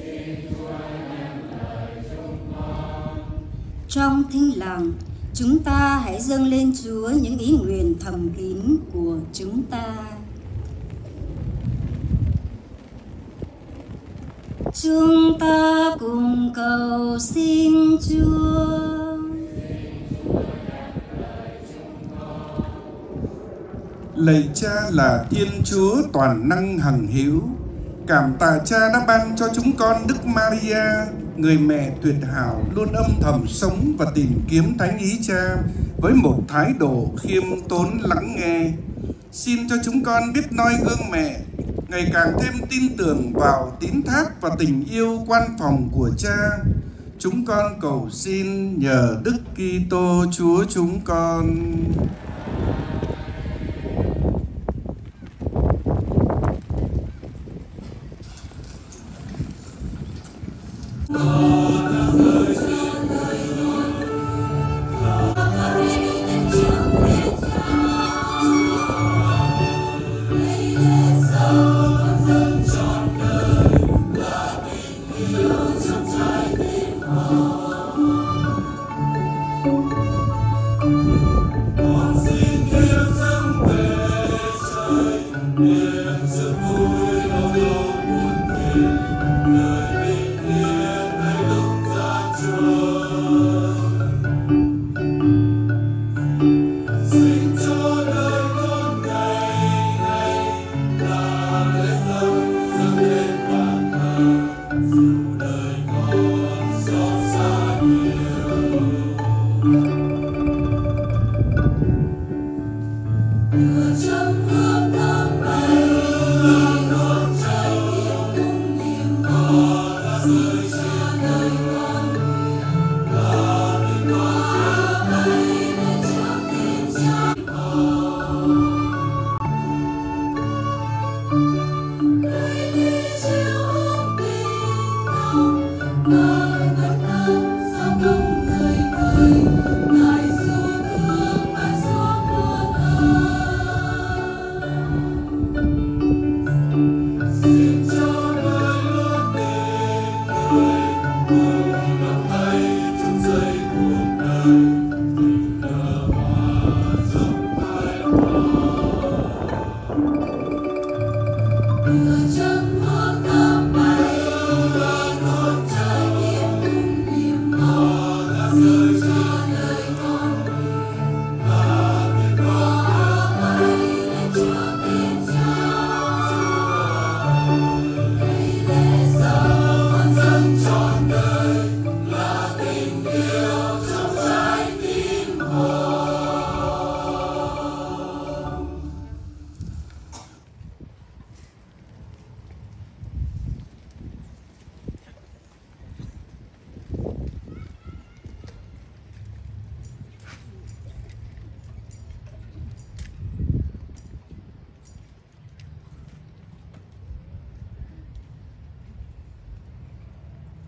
C: Trong thinh lặng, chúng ta hãy dâng lên Chúa những ý nguyện thầm kín của chúng ta. Chúng ta cùng cầu xin Chúa.
H: Lạy Cha là Thiên Chúa toàn năng hằng hữu, cảm tạ Cha đã ban cho chúng con Đức Maria, người mẹ tuyệt hảo, luôn âm thầm sống và tìm kiếm thánh ý Cha với một thái độ khiêm tốn lắng nghe. Xin cho chúng con biết noi gương mẹ, ngày càng thêm tin tưởng vào tín thác và tình yêu quan phòng của Cha. Chúng con cầu xin nhờ Đức Kitô Chúa chúng con.
K: Hãy subscribe cho kênh Ghiền Mì Gõ để không bỏ lỡ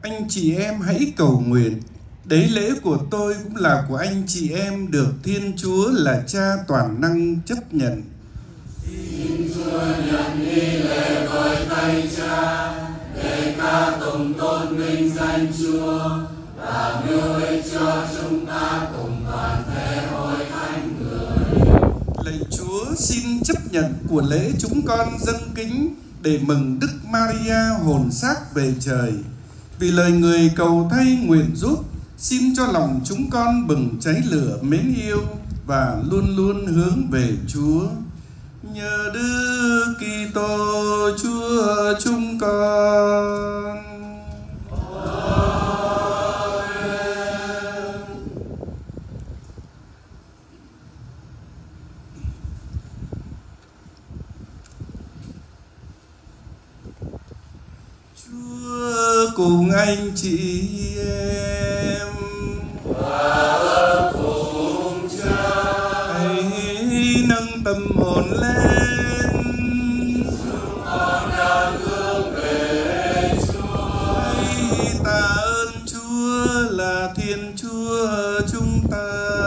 H: Anh chị em hãy cầu nguyện. Đế lễ của tôi cũng là của anh chị em, được Thiên Chúa là Cha toàn năng chấp nhận.
K: Xin Chúa nhận nghi lễ với tay Cha, để ca tụng tôn vinh danh Chúa và mưu ích cho chúng ta cùng toàn thể hội thánh người.
H: Lạy Chúa, xin chấp nhận của lễ chúng con dâng kính để mừng Đức Maria hồn xác về trời. Vì lời người cầu thay nguyện giúp, xin cho lòng chúng con bừng cháy lửa mến yêu và luôn luôn hướng về Chúa. Nhờ Đức Kitô Chúa chúng con. Chúa cùng anh chị em
K: và cùng Cha,
H: hãy nâng tâm hồn lên,
K: chúng con đang hướng về Chúa.
H: hãy tạ ơn Chúa là Thiên Chúa chúng ta.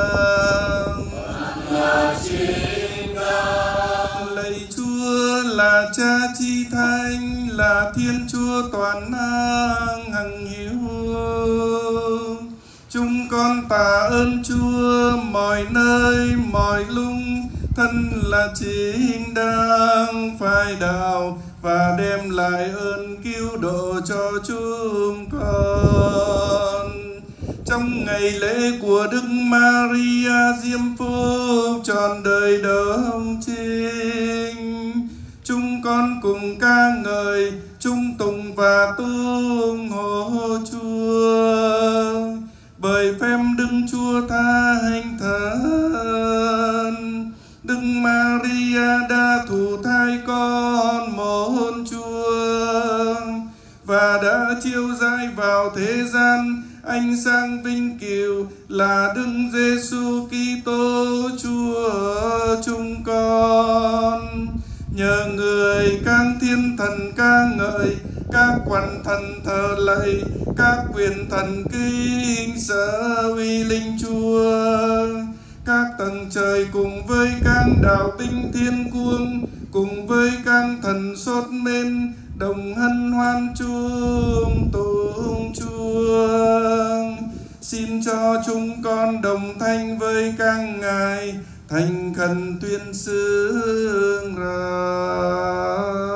K: Là chính ta,
H: Lạy Chúa là Cha Chi Thánh, là Thiên Chúa toàn năng hằng hiếu. Chúng con tạ ơn Chúa mọi nơi mọi lúc, thân là chính đáng phải đạo và đem lại ơn cứu độ cho chúng con. Trong ngày lễ của Đức Maria diêm phúc trọn đời đồng trinh, chúng con cùng ca ngợi, chung tùng và tung hô Chúa. Bởi phép Đức Chúa Tha Hạnh Thần, Đức Maria đã thụ thai con một Chúa và đã chiếu rọi vào thế gian ánh sáng vinh cửu là Đức Giêsu Kitô Chúa chúng con. Nhờ người các thiên thần ca ngợi, các quan thần thờ lạy, các quyền thần kính sợ uy linh Chúa, các tầng trời cùng với các đạo tinh thiên cung, cùng với các thần sốt men đồng hân hoan chung tụng Chúa. Xin cho chúng con đồng thanh với các ngài thành khẩn tuyên xưng rằng: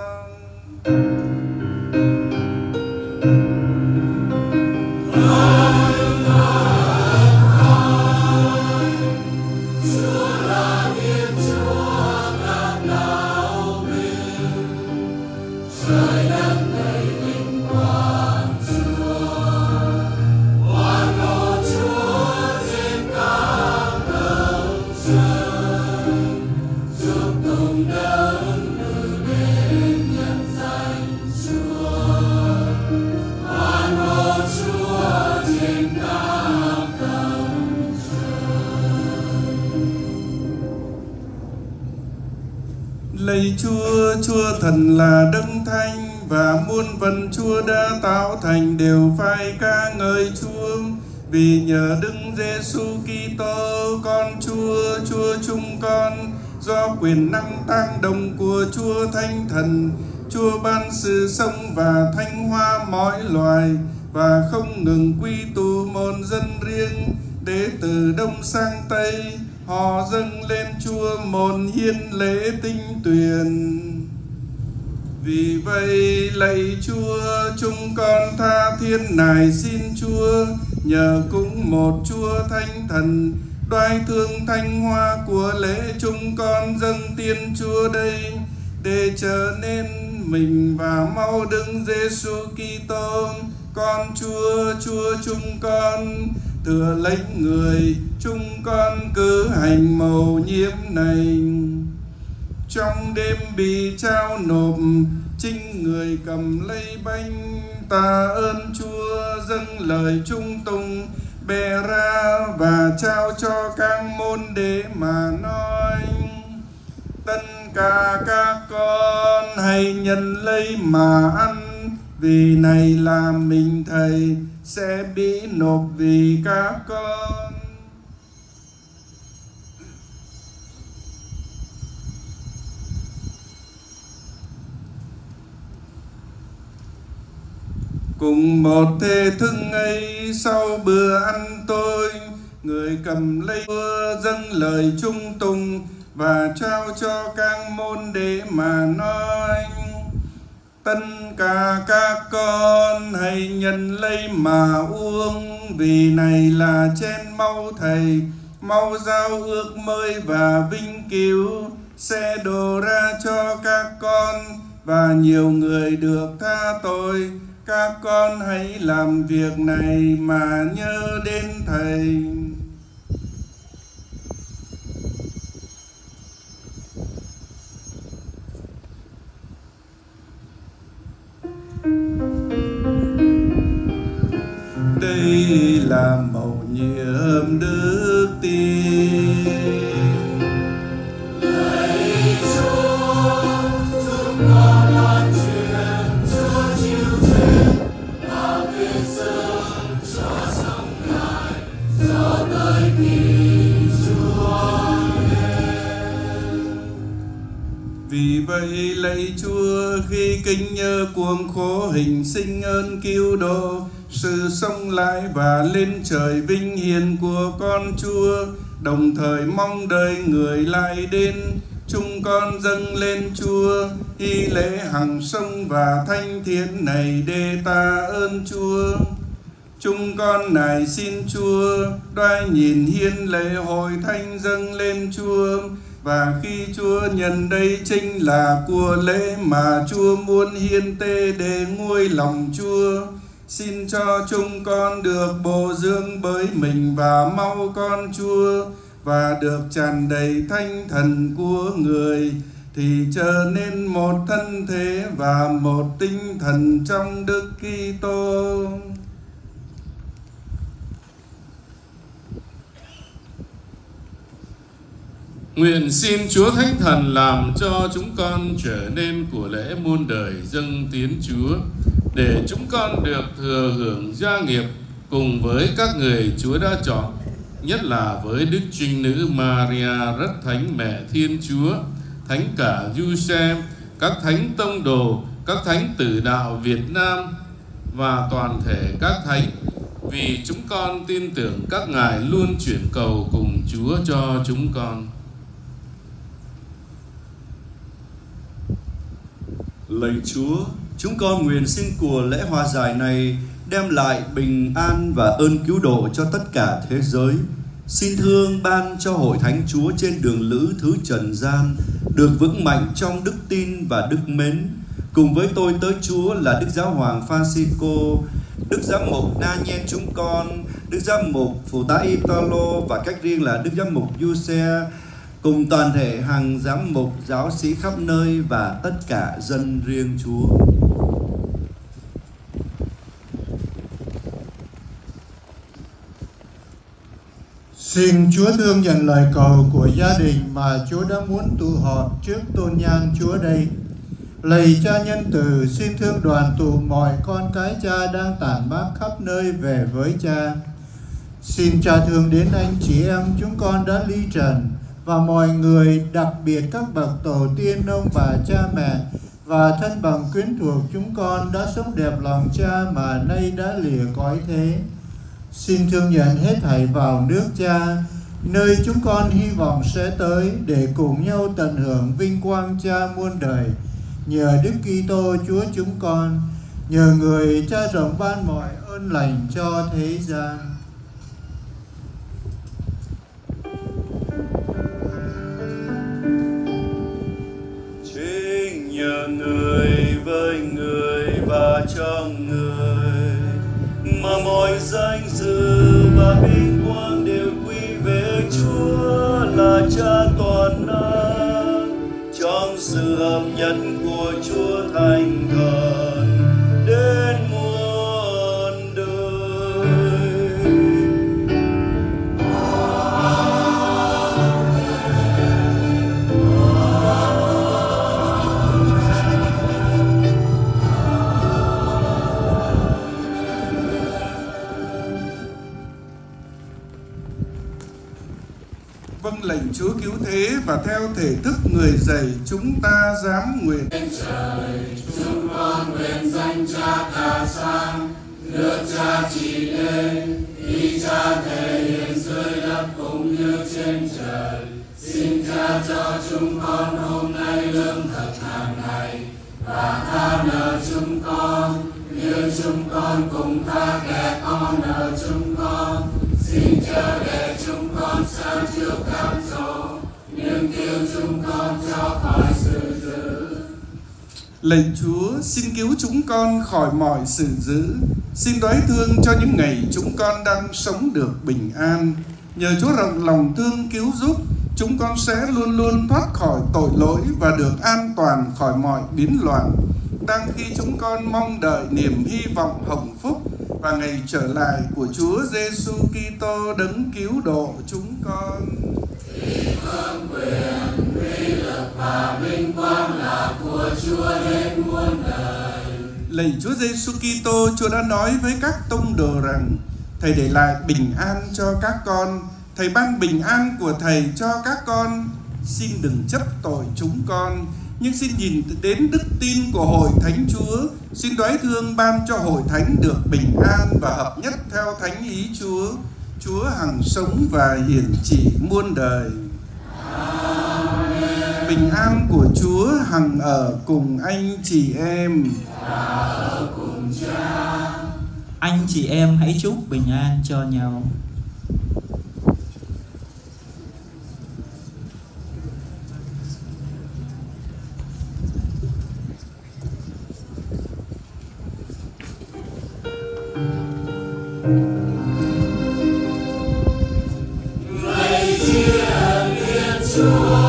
H: Lạy Chúa, Chúa thần là đấng thánh và muôn vần Chúa đã tạo thành đều phải ca ngợi Chúa. Vì nhờ Đức Giêsu Kitô con Chúa, Chúa chúng con, do quyền năng tang đồng của Chúa Thánh Thần, Chúa ban sự sống và thanh hoa mọi loài và không ngừng quy tụ một dân riêng, để từ đông sang tây họ dâng lên Chúa một hiến lễ tinh tuyền. Vì vậy lạy Chúa, chúng con tha thiết nài xin Chúa nhờ cúng một Chúa Thánh Thần, đoái thương thanh hoa của lễ chúng con dâng tiên Chúa đây, để trở nên mình và mau Đức Giêsu Kitô con Chúa, Chúa chúng con. Thừa lãnh người, chúng con cứ hành mầu nhiệm này. Trong đêm bị trao nộp, chính người cầm lấy bánh, tạ ơn Chúa dâng lời trung tùng, bè ra và trao cho các môn đệ mà nói: tất cả các con hãy nhận lấy mà ăn, Vì này là mình Thầy sẽ bị nộp vì các con. Cùng một thể thức ấy, sau bữa ăn tôi, người cầm lấy dâng lời trung tùng và trao cho các môn đệ mà nói: tất cả các con hãy nhận lấy mà uống, vì này là chén máu Thầy, máu giao ước mới và vinh cứu, sẽ đổ ra cho các con và nhiều người được tha tội. Các con hãy làm việc này mà nhớ đến Thầy. Đây là mầu nhiệm đức tin.
K: Lạy Chúa, chúng con loan truyền Chúa chịu chết và tuyên xưng cho sống lại cho tới khi Chúa đến.
H: Vì vậy lạy Chúa, khi kính nhớ cuồng khổ hình sinh ơn cứu độ, sự sống lại và lên trời vinh hiển của con Chúa, đồng thời mong đợi người lại đến, chúng con dâng lên Chúa y lễ hằng sống và thanh thiện này để tạ ơn Chúa. Chúng con nài xin Chúa đoái nhìn hiến lễ hội thánh dâng lên Chúa, và khi Chúa nhận đây chính là của lễ mà Chúa muốn hiến tế để nguôi lòng Chúa, xin cho chúng con được bổ dưỡng bởi mình và máu con Chúa, và được tràn đầy thánh thần của người, thì trở nên một thân thể và một tinh thần trong Đức Kitô.
E: Nguyện xin Chúa Thánh Thần làm cho chúng con trở nên của lễ muôn đời dâng tiến Chúa, để chúng con được thừa hưởng gia nghiệp cùng với các người Chúa đã chọn, nhất là với Đức Trinh Nữ Maria rất thánh mẹ Thiên Chúa, thánh cả Giuse, các thánh tông đồ, các thánh tử đạo Việt Nam và toàn thể các thánh, vì chúng con tin tưởng các ngài luôn chuyển cầu cùng Chúa cho chúng con.
G: Lạy Chúa, chúng con nguyện xin của lễ hòa giải này đem lại bình an và ơn cứu độ cho tất cả thế giới. Xin thương ban cho hội thánh Chúa trên đường lữ thứ trần gian được vững mạnh trong đức tin và đức mến, cùng với tôi tớ Chúa là Đức Giáo hoàng Francisco, Đức Giám mục Daniel chúng con, Đức Giám mục Phụ tá Italo và cách riêng là Đức Giám mục Giuse, cùng toàn thể hàng giám mục, giáo sĩ khắp nơi và tất cả dân riêng Chúa.
L: Xin Chúa thương nhận lời cầu của gia đình mà Chúa đã muốn tụ họp trước tôn nhang Chúa đây. Lạy Cha nhân từ, xin thương đoàn tụ mọi con cái Cha đang tản mát khắp nơi về với Cha. Xin Cha thương đến anh chị em chúng con đã ly trần, và mọi người, đặc biệt các bậc tổ tiên, ông bà, cha mẹ và thân bằng quyến thuộc chúng con đã sống đẹp lòng Cha mà nay đã lìa cõi thế. Xin thương nhận hết thảy vào nước Cha, nơi chúng con hy vọng sẽ tới để cùng nhau tận hưởng vinh quang Cha muôn đời. Nhờ Đức Kitô Chúa chúng con, nhờ người Cha rộng ban mọi ơn lành cho thế gian.
G: Chính nhờ người với người và trong người mà mọi danh dự và vinh quang đều quy về Chúa là Cha toàn năng, trong sự hợp nhất của Chúa Thánh Thần đến muôn đời.
H: Vâng lệnh Chúa cứu thế và theo thể thức người dạy chúng ta dám nguyện.
K: Trời, chúng con nguyện danh Cha ca sang, nước Cha trị lên, ý Cha thể hiện dưới đất cũng như trên trời. Xin Cha cho chúng con hôm nay lương thực hàng ngày và tha nợ chúng con như chúng con cũng tha kẻ có nợ chúng con. Xin chớ để chúng con sa trước cám dỗ, nhưng cứu chúng con cho khỏi sự dữ.
H: Lạy Chúa, xin cứu chúng con khỏi mọi sự dữ. Xin đoái thương cho những ngày chúng con đang sống được bình an. Nhờ Chúa rộng lòng thương cứu giúp, chúng con sẽ luôn luôn thoát khỏi tội lỗi và được an toàn khỏi mọi biến loạn. Đang khi chúng con mong đợi niềm hy vọng hồng phúc và ngày trở lại của Chúa Giêsu Kitô đấng cứu độ chúng con.
K: Vì vương quyền, uy lực và vinh quang là của Chúa đến muôn đời.
H: Lạy Chúa Giêsu Kitô, Chúa đã nói với các tông đồ rằng Thầy để lại bình an cho các con. Thầy ban bình an của Thầy cho các con. Xin đừng chấp tội chúng con, nhưng xin nhìn đến đức tin của Hội Thánh Chúa. Xin đoái thương ban cho Hội Thánh được bình an và hợp nhất theo thánh ý Chúa. Chúa hằng sống và hiển trị muôn đời. Amen. Bình an của Chúa hằng ở cùng anh chị em
K: và ở cùng Cha.
I: Anh chị em hãy chúc bình an cho nhau.
K: Lạy Thiên Thiên Chúa,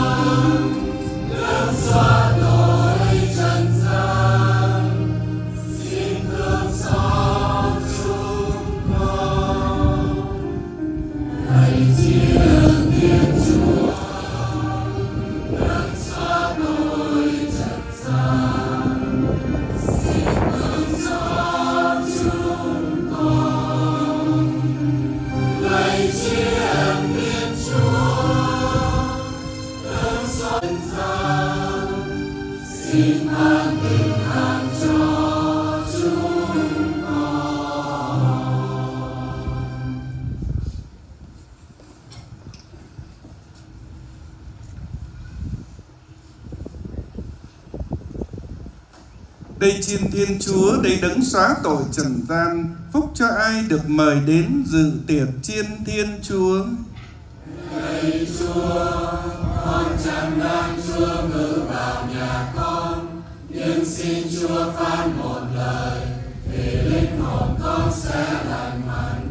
K: đấng xóa tội trần gian, xin thương xót chúng con. Lạy Thiên Thiên Chúa, đấng xóa tội trần gian, xin thương xót chúng con. Lạy Thiên Thiên Chúa, đấng xóa trần gian, xin ban bình an cho chúng con.
H: Đây Chiên Thiên Chúa, đây đấng xóa tội trần gian, phúc cho ai được mời đến dự tiệc Chiên Thiên Chúa.
K: Lạy Chúa, con chẳng đang Chúa ngự vào nhà con, nhưng xin Chúa phán một lời thì linh hồn con sẽ lành mạnh.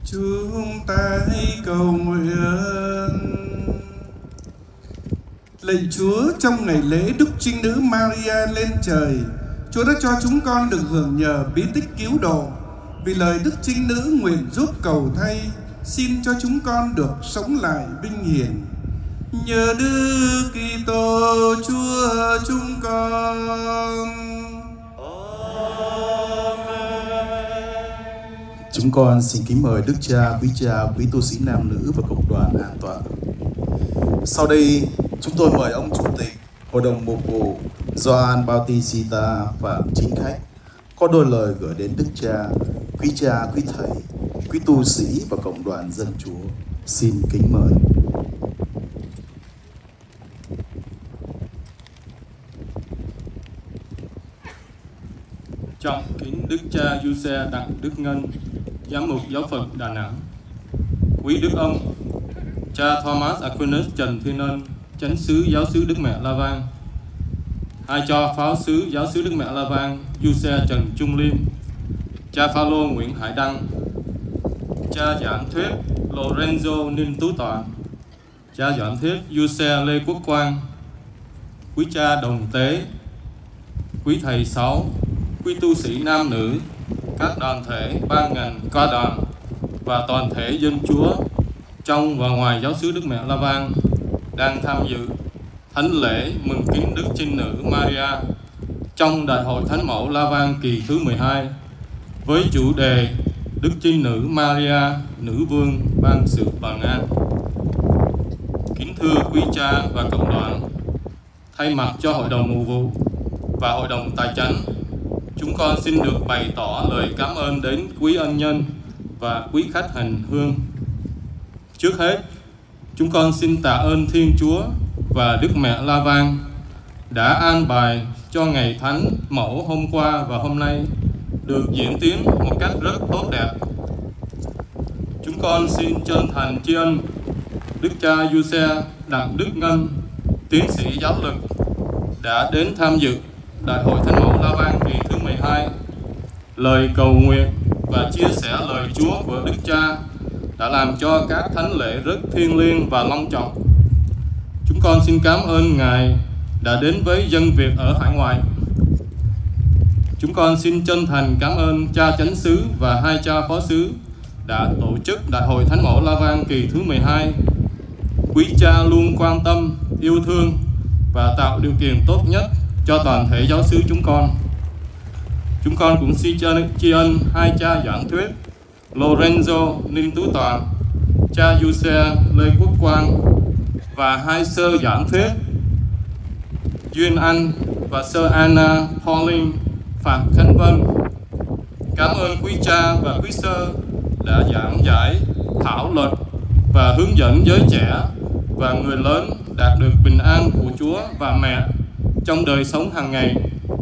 H: Chúng ta hãy cầu nguyện. Lạy Chúa, trong ngày lễ Đức Trinh Nữ Maria lên trời, Chúa đã cho chúng con được hưởng nhờ bí tích cứu độ. Vì lời Đức Trinh Nữ nguyện giúp cầu thay, xin cho chúng con được sống lại vinh hiển. Nhờ Đức Kitô Chúa chúng con.
A: Chúng con xin kính mời Đức Cha, quý tu sĩ nam nữ và cộng đoàn an tọa. Sau đây, chúng tôi mời ông Chủ tịch Hội đồng Mục vụ Gioan Bautista Phạm Chính Khách có đôi lời gửi đến Đức Cha, quý thầy, quý tu sĩ và cộng đoàn dân Chúa. Xin kính mời.
M: Trọng kính Đức Cha Giuse Đặng Đức Ngân, Giám mục Giáo phận Đà Nẵng. Quý Đức ông Cha Thomas Aquinas Trần Thiên Ân, Chánh sứ Giáo xứ Đức Mẹ La Vang. Hai cho Pháo sứ Giáo xứ Đức Mẹ La Vang Giuse Trần Trung Liêm, Cha Phaolô Nguyễn Hải Đăng, Cha giảng thuyết Lorenzo Ninh Tú Toàn, Cha giảng thuyết Giuse Lê Quốc Quang, quý cha đồng tế, quý thầy sáu, quý tu sĩ nam nữ, các đoàn thể, ban ngành, ca đoàn và toàn thể dân Chúa trong và ngoài Giáo xứ Đức Mẹ La Vang đang tham dự thánh lễ mừng kính Đức Trinh Nữ Maria trong Đại hội Thánh Mẫu La Vang kỳ thứ 12 với chủ đề Đức Trinh Nữ Maria, Nữ Vương ban sự bình an. Kính thưa quý cha và cộng đoàn, thay mặt cho Hội đồng Mục vụ và Hội đồng Tài chánh, chúng con xin được bày tỏ lời cảm ơn đến quý ân nhân và quý khách hành hương. Trước hết, chúng con xin tạ ơn Thiên Chúa và Đức Mẹ La Vang đã an bài cho ngày Thánh Mẫu hôm qua và hôm nay được diễn tiến một cách rất tốt đẹp. Chúng con xin chân thành tri ân Đức cha Giuse Đặng Đức Ngân, tiến sĩ giáo lực, đã đến tham dự Đại hội Thánh Mẫu La Vang kỳ thứ 12. Lời cầu nguyện và chia sẻ lời Chúa của Đức Cha đã làm cho các thánh lễ rất thiêng liêng và long trọng. Chúng con xin cảm ơn Ngài đã đến với dân Việt ở hải ngoại. Chúng con xin chân thành cảm ơn cha chánh xứ và hai cha phó xứ đã tổ chức Đại hội Thánh Mẫu La Vang kỳ thứ 12. Quý cha luôn quan tâm, yêu thương và tạo điều kiện tốt nhất cho toàn thể giáo xứ chúng con. Chúng con cũng xin tri ân hai cha giảng thuyết Lorenzo Ninh Tú Toàn, cha Giuse Lê Quốc Quang và hai sơ giảng thuyết Duyên Anh và sơ Anna Pauline Phạm Khánh Vân. Cảm ơn quý cha và quý sơ đã giảng giải, thảo luận và hướng dẫn giới trẻ và người lớn đạt được bình an của Chúa và Mẹ trong đời sống hàng ngày.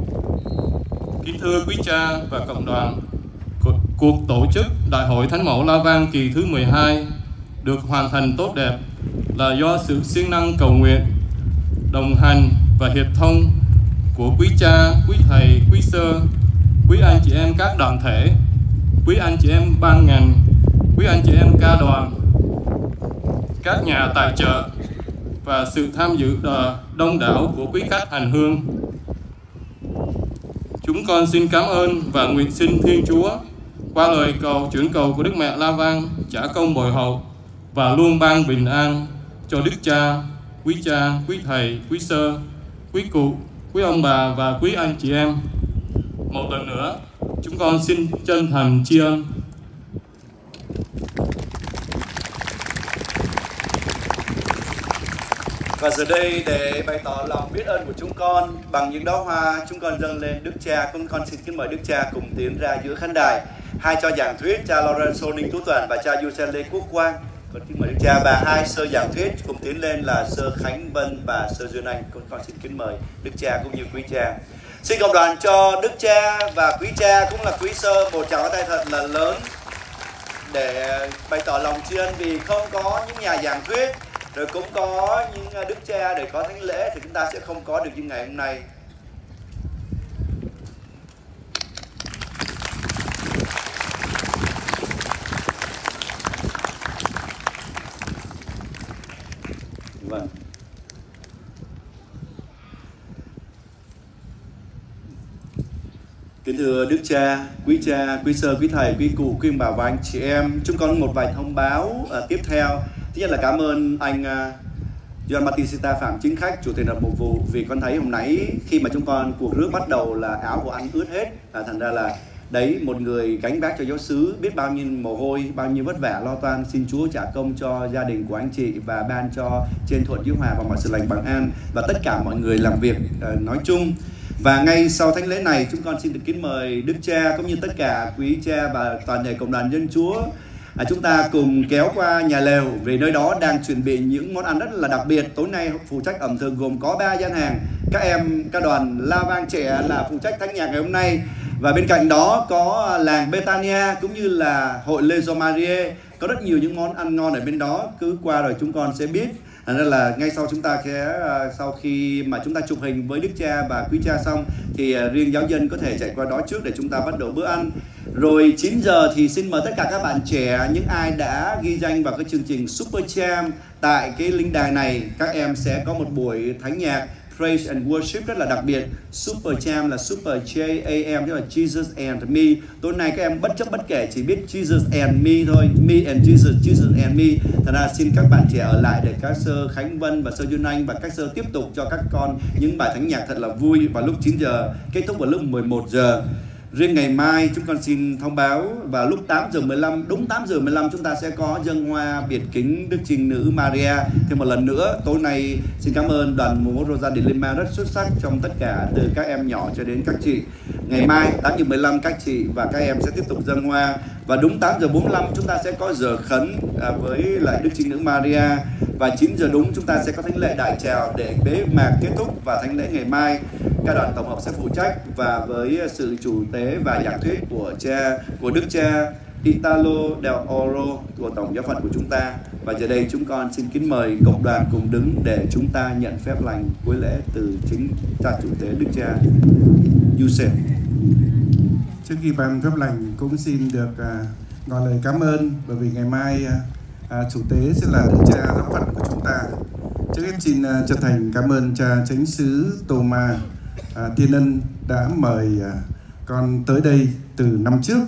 M: Kính thưa quý cha và cộng đoàn, cuộc tổ chức Đại hội Thánh Mẫu La Vang kỳ thứ 12 được hoàn thành tốt đẹp là do sự siêng năng cầu nguyện, đồng hành và hiệp thông của quý cha, quý thầy, quý sơ, quý anh chị em các đoàn thể, quý anh chị em ban ngành, quý anh chị em ca đoàn, các nhà tài trợ và sự tham dự đông đảo của quý khách hành hương. Chúng con xin cảm ơn và nguyện xin Thiên Chúa qua lời chuyển cầu của Đức Mẹ La Vang trả công bồi hậu và luôn ban bình an cho Đức Cha, quý thầy, quý sơ, quý cụ, quý ông bà và quý anh chị em. Một lần nữa, chúng con xin chân thành tri ân.
G: Và giờ đây để bày tỏ lòng biết ơn của chúng con bằng những đóa hoa, chúng con dâng lên Đức Cha. Chúng con xin kính mời Đức Cha cùng tiến ra giữa khán đài. Hai cho giảng thuyết cha Lorenzo Ninh Tú Toàn và cha Giuse Lê Quốc Quang. Con kính mời Đức Cha, và hai sơ giảng thuyết cùng tiến lên là sơ Khánh Vân và sơ Duyên Anh. Con xin kính mời Đức Cha cũng như quý cha. Xin cộng đoàn cho Đức Cha và quý cha cũng là quý sơ một tràng tay thật là lớn để bày tỏ lòng tri ân, vì không có những nhà giảng thuyết, rồi cũng có những Đức Cha để có thánh lễ thì chúng ta sẽ không có được như ngày hôm nay. Kính thưa Đức Cha, quý sơ, quý thầy, quý cụ, quý ông bà và anh chị em, chúng con một vài thông báo tiếp theo. Thứ nhất là cảm ơn anh John Batista Phạm Chính Khách, Chủ tịch Hội đồng Mục vụ, vì con thấy hôm nãy khi mà chúng con cuộc rước bắt đầu là áo của anh ướt hết, thành ra là đấy, một người gánh vác cho giáo xứ biết bao nhiêu mồ hôi, bao nhiêu vất vả lo toan. Xin Chúa trả công cho gia đình của anh chị và ban cho trên thuận hiếu hòa và mọi sự lành bằng an và tất cả mọi người làm việc nói chung. Và ngay sau thánh lễ này, chúng con xin được kính mời Đức Cha cũng như tất cả quý cha và toàn thể cộng đoàn dân Chúa, chúng ta cùng kéo qua nhà lều, vì nơi đó đang chuẩn bị những món ăn rất là đặc biệt. Tối nay phụ trách ẩm thực gồm có 3 gian hàng. Các đoàn La Vang trẻ là phụ trách thánh nhạc ngày hôm nay, và bên cạnh đó có làng Betania cũng như là hội Les Marie. Có rất nhiều những món ăn ngon ở bên đó, cứ qua rồi chúng con sẽ biết. Nên là ngay sau chúng ta sau khi mà chúng ta chụp hình với Đức Cha và quý cha xong thì riêng giáo dân có thể chạy qua đó trước để chúng ta bắt đầu bữa ăn. Rồi 9 giờ thì xin mời tất cả các bạn trẻ, những ai đã ghi danh vào cái chương trình Super Jam tại cái linh đài này, các em sẽ có một buổi thánh nhạc Praise and Worship rất là đặc biệt. Super Jam là Super J-A-M, tức là Jesus and Me. Tối nay các em bất chấp bất kể chỉ biết Jesus and Me thôi, Me and Jesus, Jesus and Me. Thật ra xin các bạn trẻ ở lại để các sơ Khánh Vân và sơ Duy Anh và các sơ tiếp tục cho các con những bài thánh nhạc thật là vui vào lúc 9 giờ, kết thúc vào lúc 11 giờ. Riêng ngày mai chúng con xin thông báo vào lúc 8 giờ 15, đúng 8 giờ 15 chúng ta sẽ có dâng hoa biệt kính Đức Trinh Nữ Maria. Thêm một lần nữa, tối nay xin cảm ơn đoàn múa Rosa de Lima rất xuất sắc trong tất cả từ các em nhỏ cho đến các chị. Ngày mai 8 giờ 15 các chị và các em sẽ tiếp tục dâng hoa. Và đúng 8 giờ 45 chúng ta sẽ có giờ khấn với lại Đức Trinh Nữ Maria. Và 9 giờ đúng chúng ta sẽ có thánh lễ đại trào để bế mạc kết thúc, và thánh lễ ngày mai các đoàn tổng hợp sẽ phụ trách, và với sự chủ tế và giảng thuyết của Đức Cha Italo Del Oro của Tổng giáo phận của chúng ta. Và giờ đây chúng con xin kính mời cộng đoàn cùng đứng để chúng ta nhận phép lành cuối lễ từ chính cha chủ tế Đức Cha Giuse.
H: Trước khi ban phép lành cũng xin được ngỏ lời cảm ơn, bởi vì ngày mai chủ tế sẽ là Đức Cha giáo phận của chúng ta. Trước hết xin chân thành cảm ơn cha chánh xứ Thomas Thiên Ân đã mời con tới đây từ năm trước,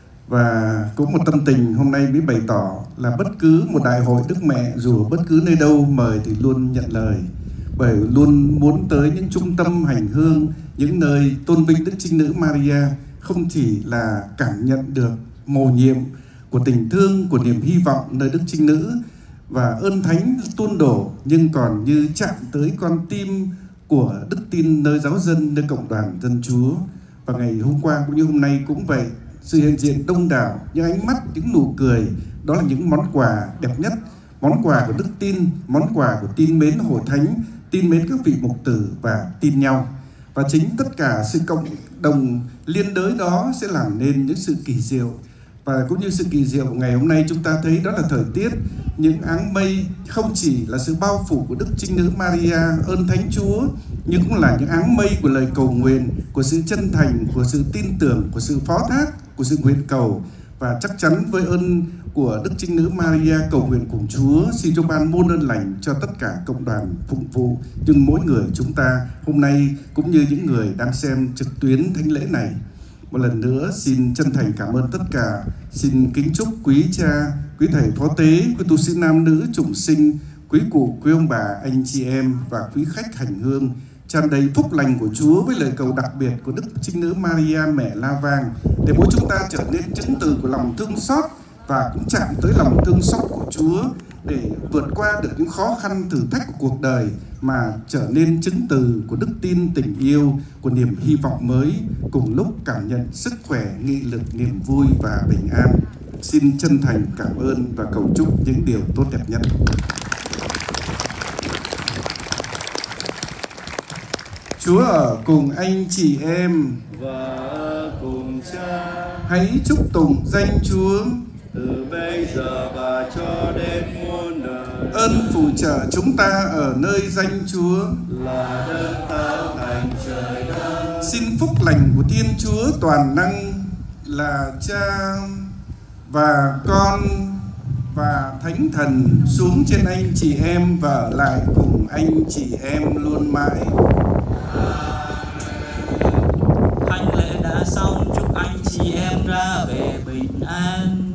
H: và cũng một tâm tình hôm nay mới bày tỏ là bất cứ một đại hội Đức Mẹ dù bất cứ nơi đâu mời thì luôn nhận lời, bởi luôn muốn tới những trung tâm hành hương, những nơi tôn vinh Đức Trinh Nữ Maria, không chỉ là cảm nhận được mầu nhiệm của tình thương, của niềm hy vọng nơi Đức Trinh Nữ và ơn thánh tuôn đổ, nhưng còn như chạm tới con tim của đức tin nơi giáo dân, nơi cộng đoàn dân Chúa. Và ngày hôm qua cũng như hôm nay cũng vậy, sự hiện diện đông đảo, những ánh mắt, những nụ cười, đó là những món quà đẹp nhất, món quà của đức tin, món quà của tin mến hội thánh, tin mến các vị mục tử và tin nhau. Và chính tất cả sự cộng đồng liên đới đó sẽ làm nên những sự kỳ diệu. Và cũng như sự kỳ diệu của ngày hôm nay chúng ta thấy đó là thời tiết, những áng mây không chỉ là sự bao phủ của Đức Trinh Nữ Maria, ơn Thánh Chúa, nhưng cũng là những áng mây của lời cầu nguyện, của sự chân thành, của sự tin tưởng, của sự phó thác, của sự nguyện cầu. Và chắc chắn với ơn của Đức Trinh Nữ Maria cầu nguyện cùng Chúa, xin Chúa ban muôn ơn lành cho tất cả cộng đoàn phụng vụ, nhưng mỗi người chúng ta hôm nay cũng như những người đang xem trực tuyến thánh lễ này. Một lần nữa xin chân thành cảm ơn tất cả. Xin kính chúc quý cha, quý thầy phó tế, quý tu sĩ nam nữ chủng sinh, quý cụ, quý ông bà, anh chị em và quý khách hành hương tràn đầy phúc lành của Chúa với lời cầu đặc biệt của Đức Trinh Nữ Maria mẹ La Vang, để mỗi chúng ta trở nên chứng từ của lòng thương xót và cũng chạm tới lòng thương xót của Chúa để vượt qua được những khó khăn thử thách của cuộc đời, mà trở nên chứng từ của đức tin, tình yêu, của niềm hy vọng mới, cùng lúc cảm nhận sức khỏe, nghị lực, niềm vui và bình an. Xin chân thành cảm ơn và cầu chúc những điều tốt đẹp nhất. Chúa ở cùng anh chị em
G: và cùng cha.
H: Hãy chúc tụng danh Chúa
G: từ bây giờ và cho đến muôn đời.
H: Ơn phù trợ chúng ta ở nơi danh Chúa
G: là đấng tạo thành trời đất.
H: Xin phúc lành của Thiên Chúa toàn năng là Cha và Con và Thánh Thần xuống trên anh chị em và ở lại cùng anh chị em luôn mãi.
I: Thánh lễ đã xong. an.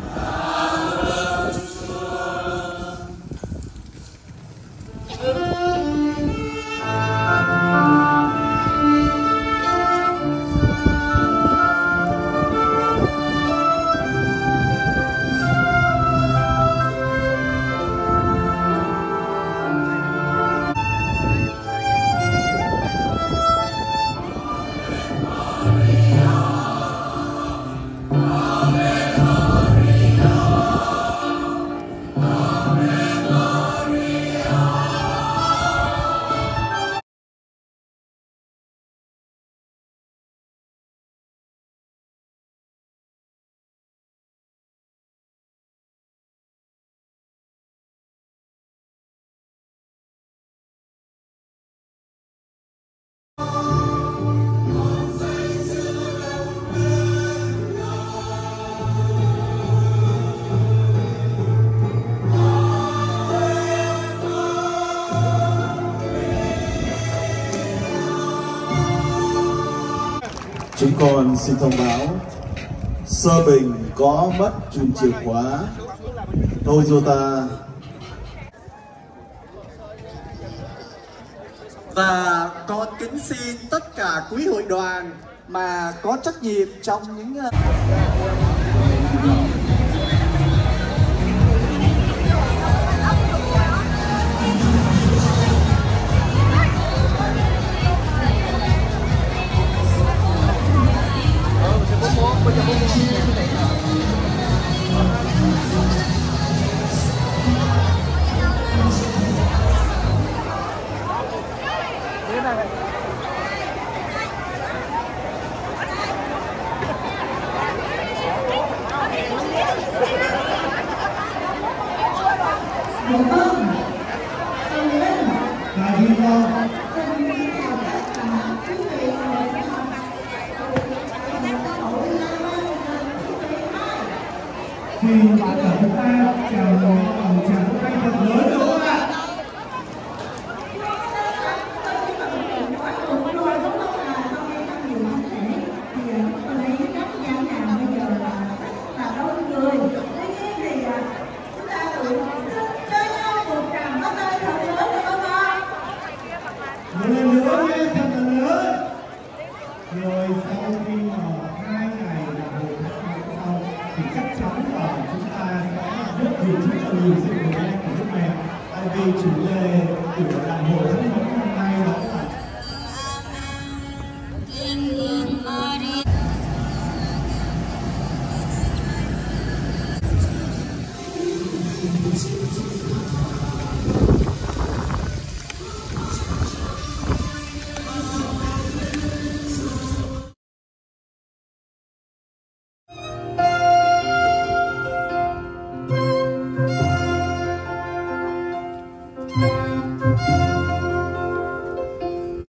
N: Chúng con xin thông báo Sơ Bình có mất chùm chìa khóa Toyota.
O: Và con kính xin tất cả quý hội đoàn mà có trách nhiệm trong những
P: Xin bạn cả chúng ta chào mừng chào tay thật lớn đúng không ạ? Rồi sau khi mà 2 ngày là hội thảo xong thì chắc chắn là chúng ta sẽ rất nhiều sự hưởng ứng của nước mẹ. Tại vì chủ đề của đại hội tháng 1 năm nay đó là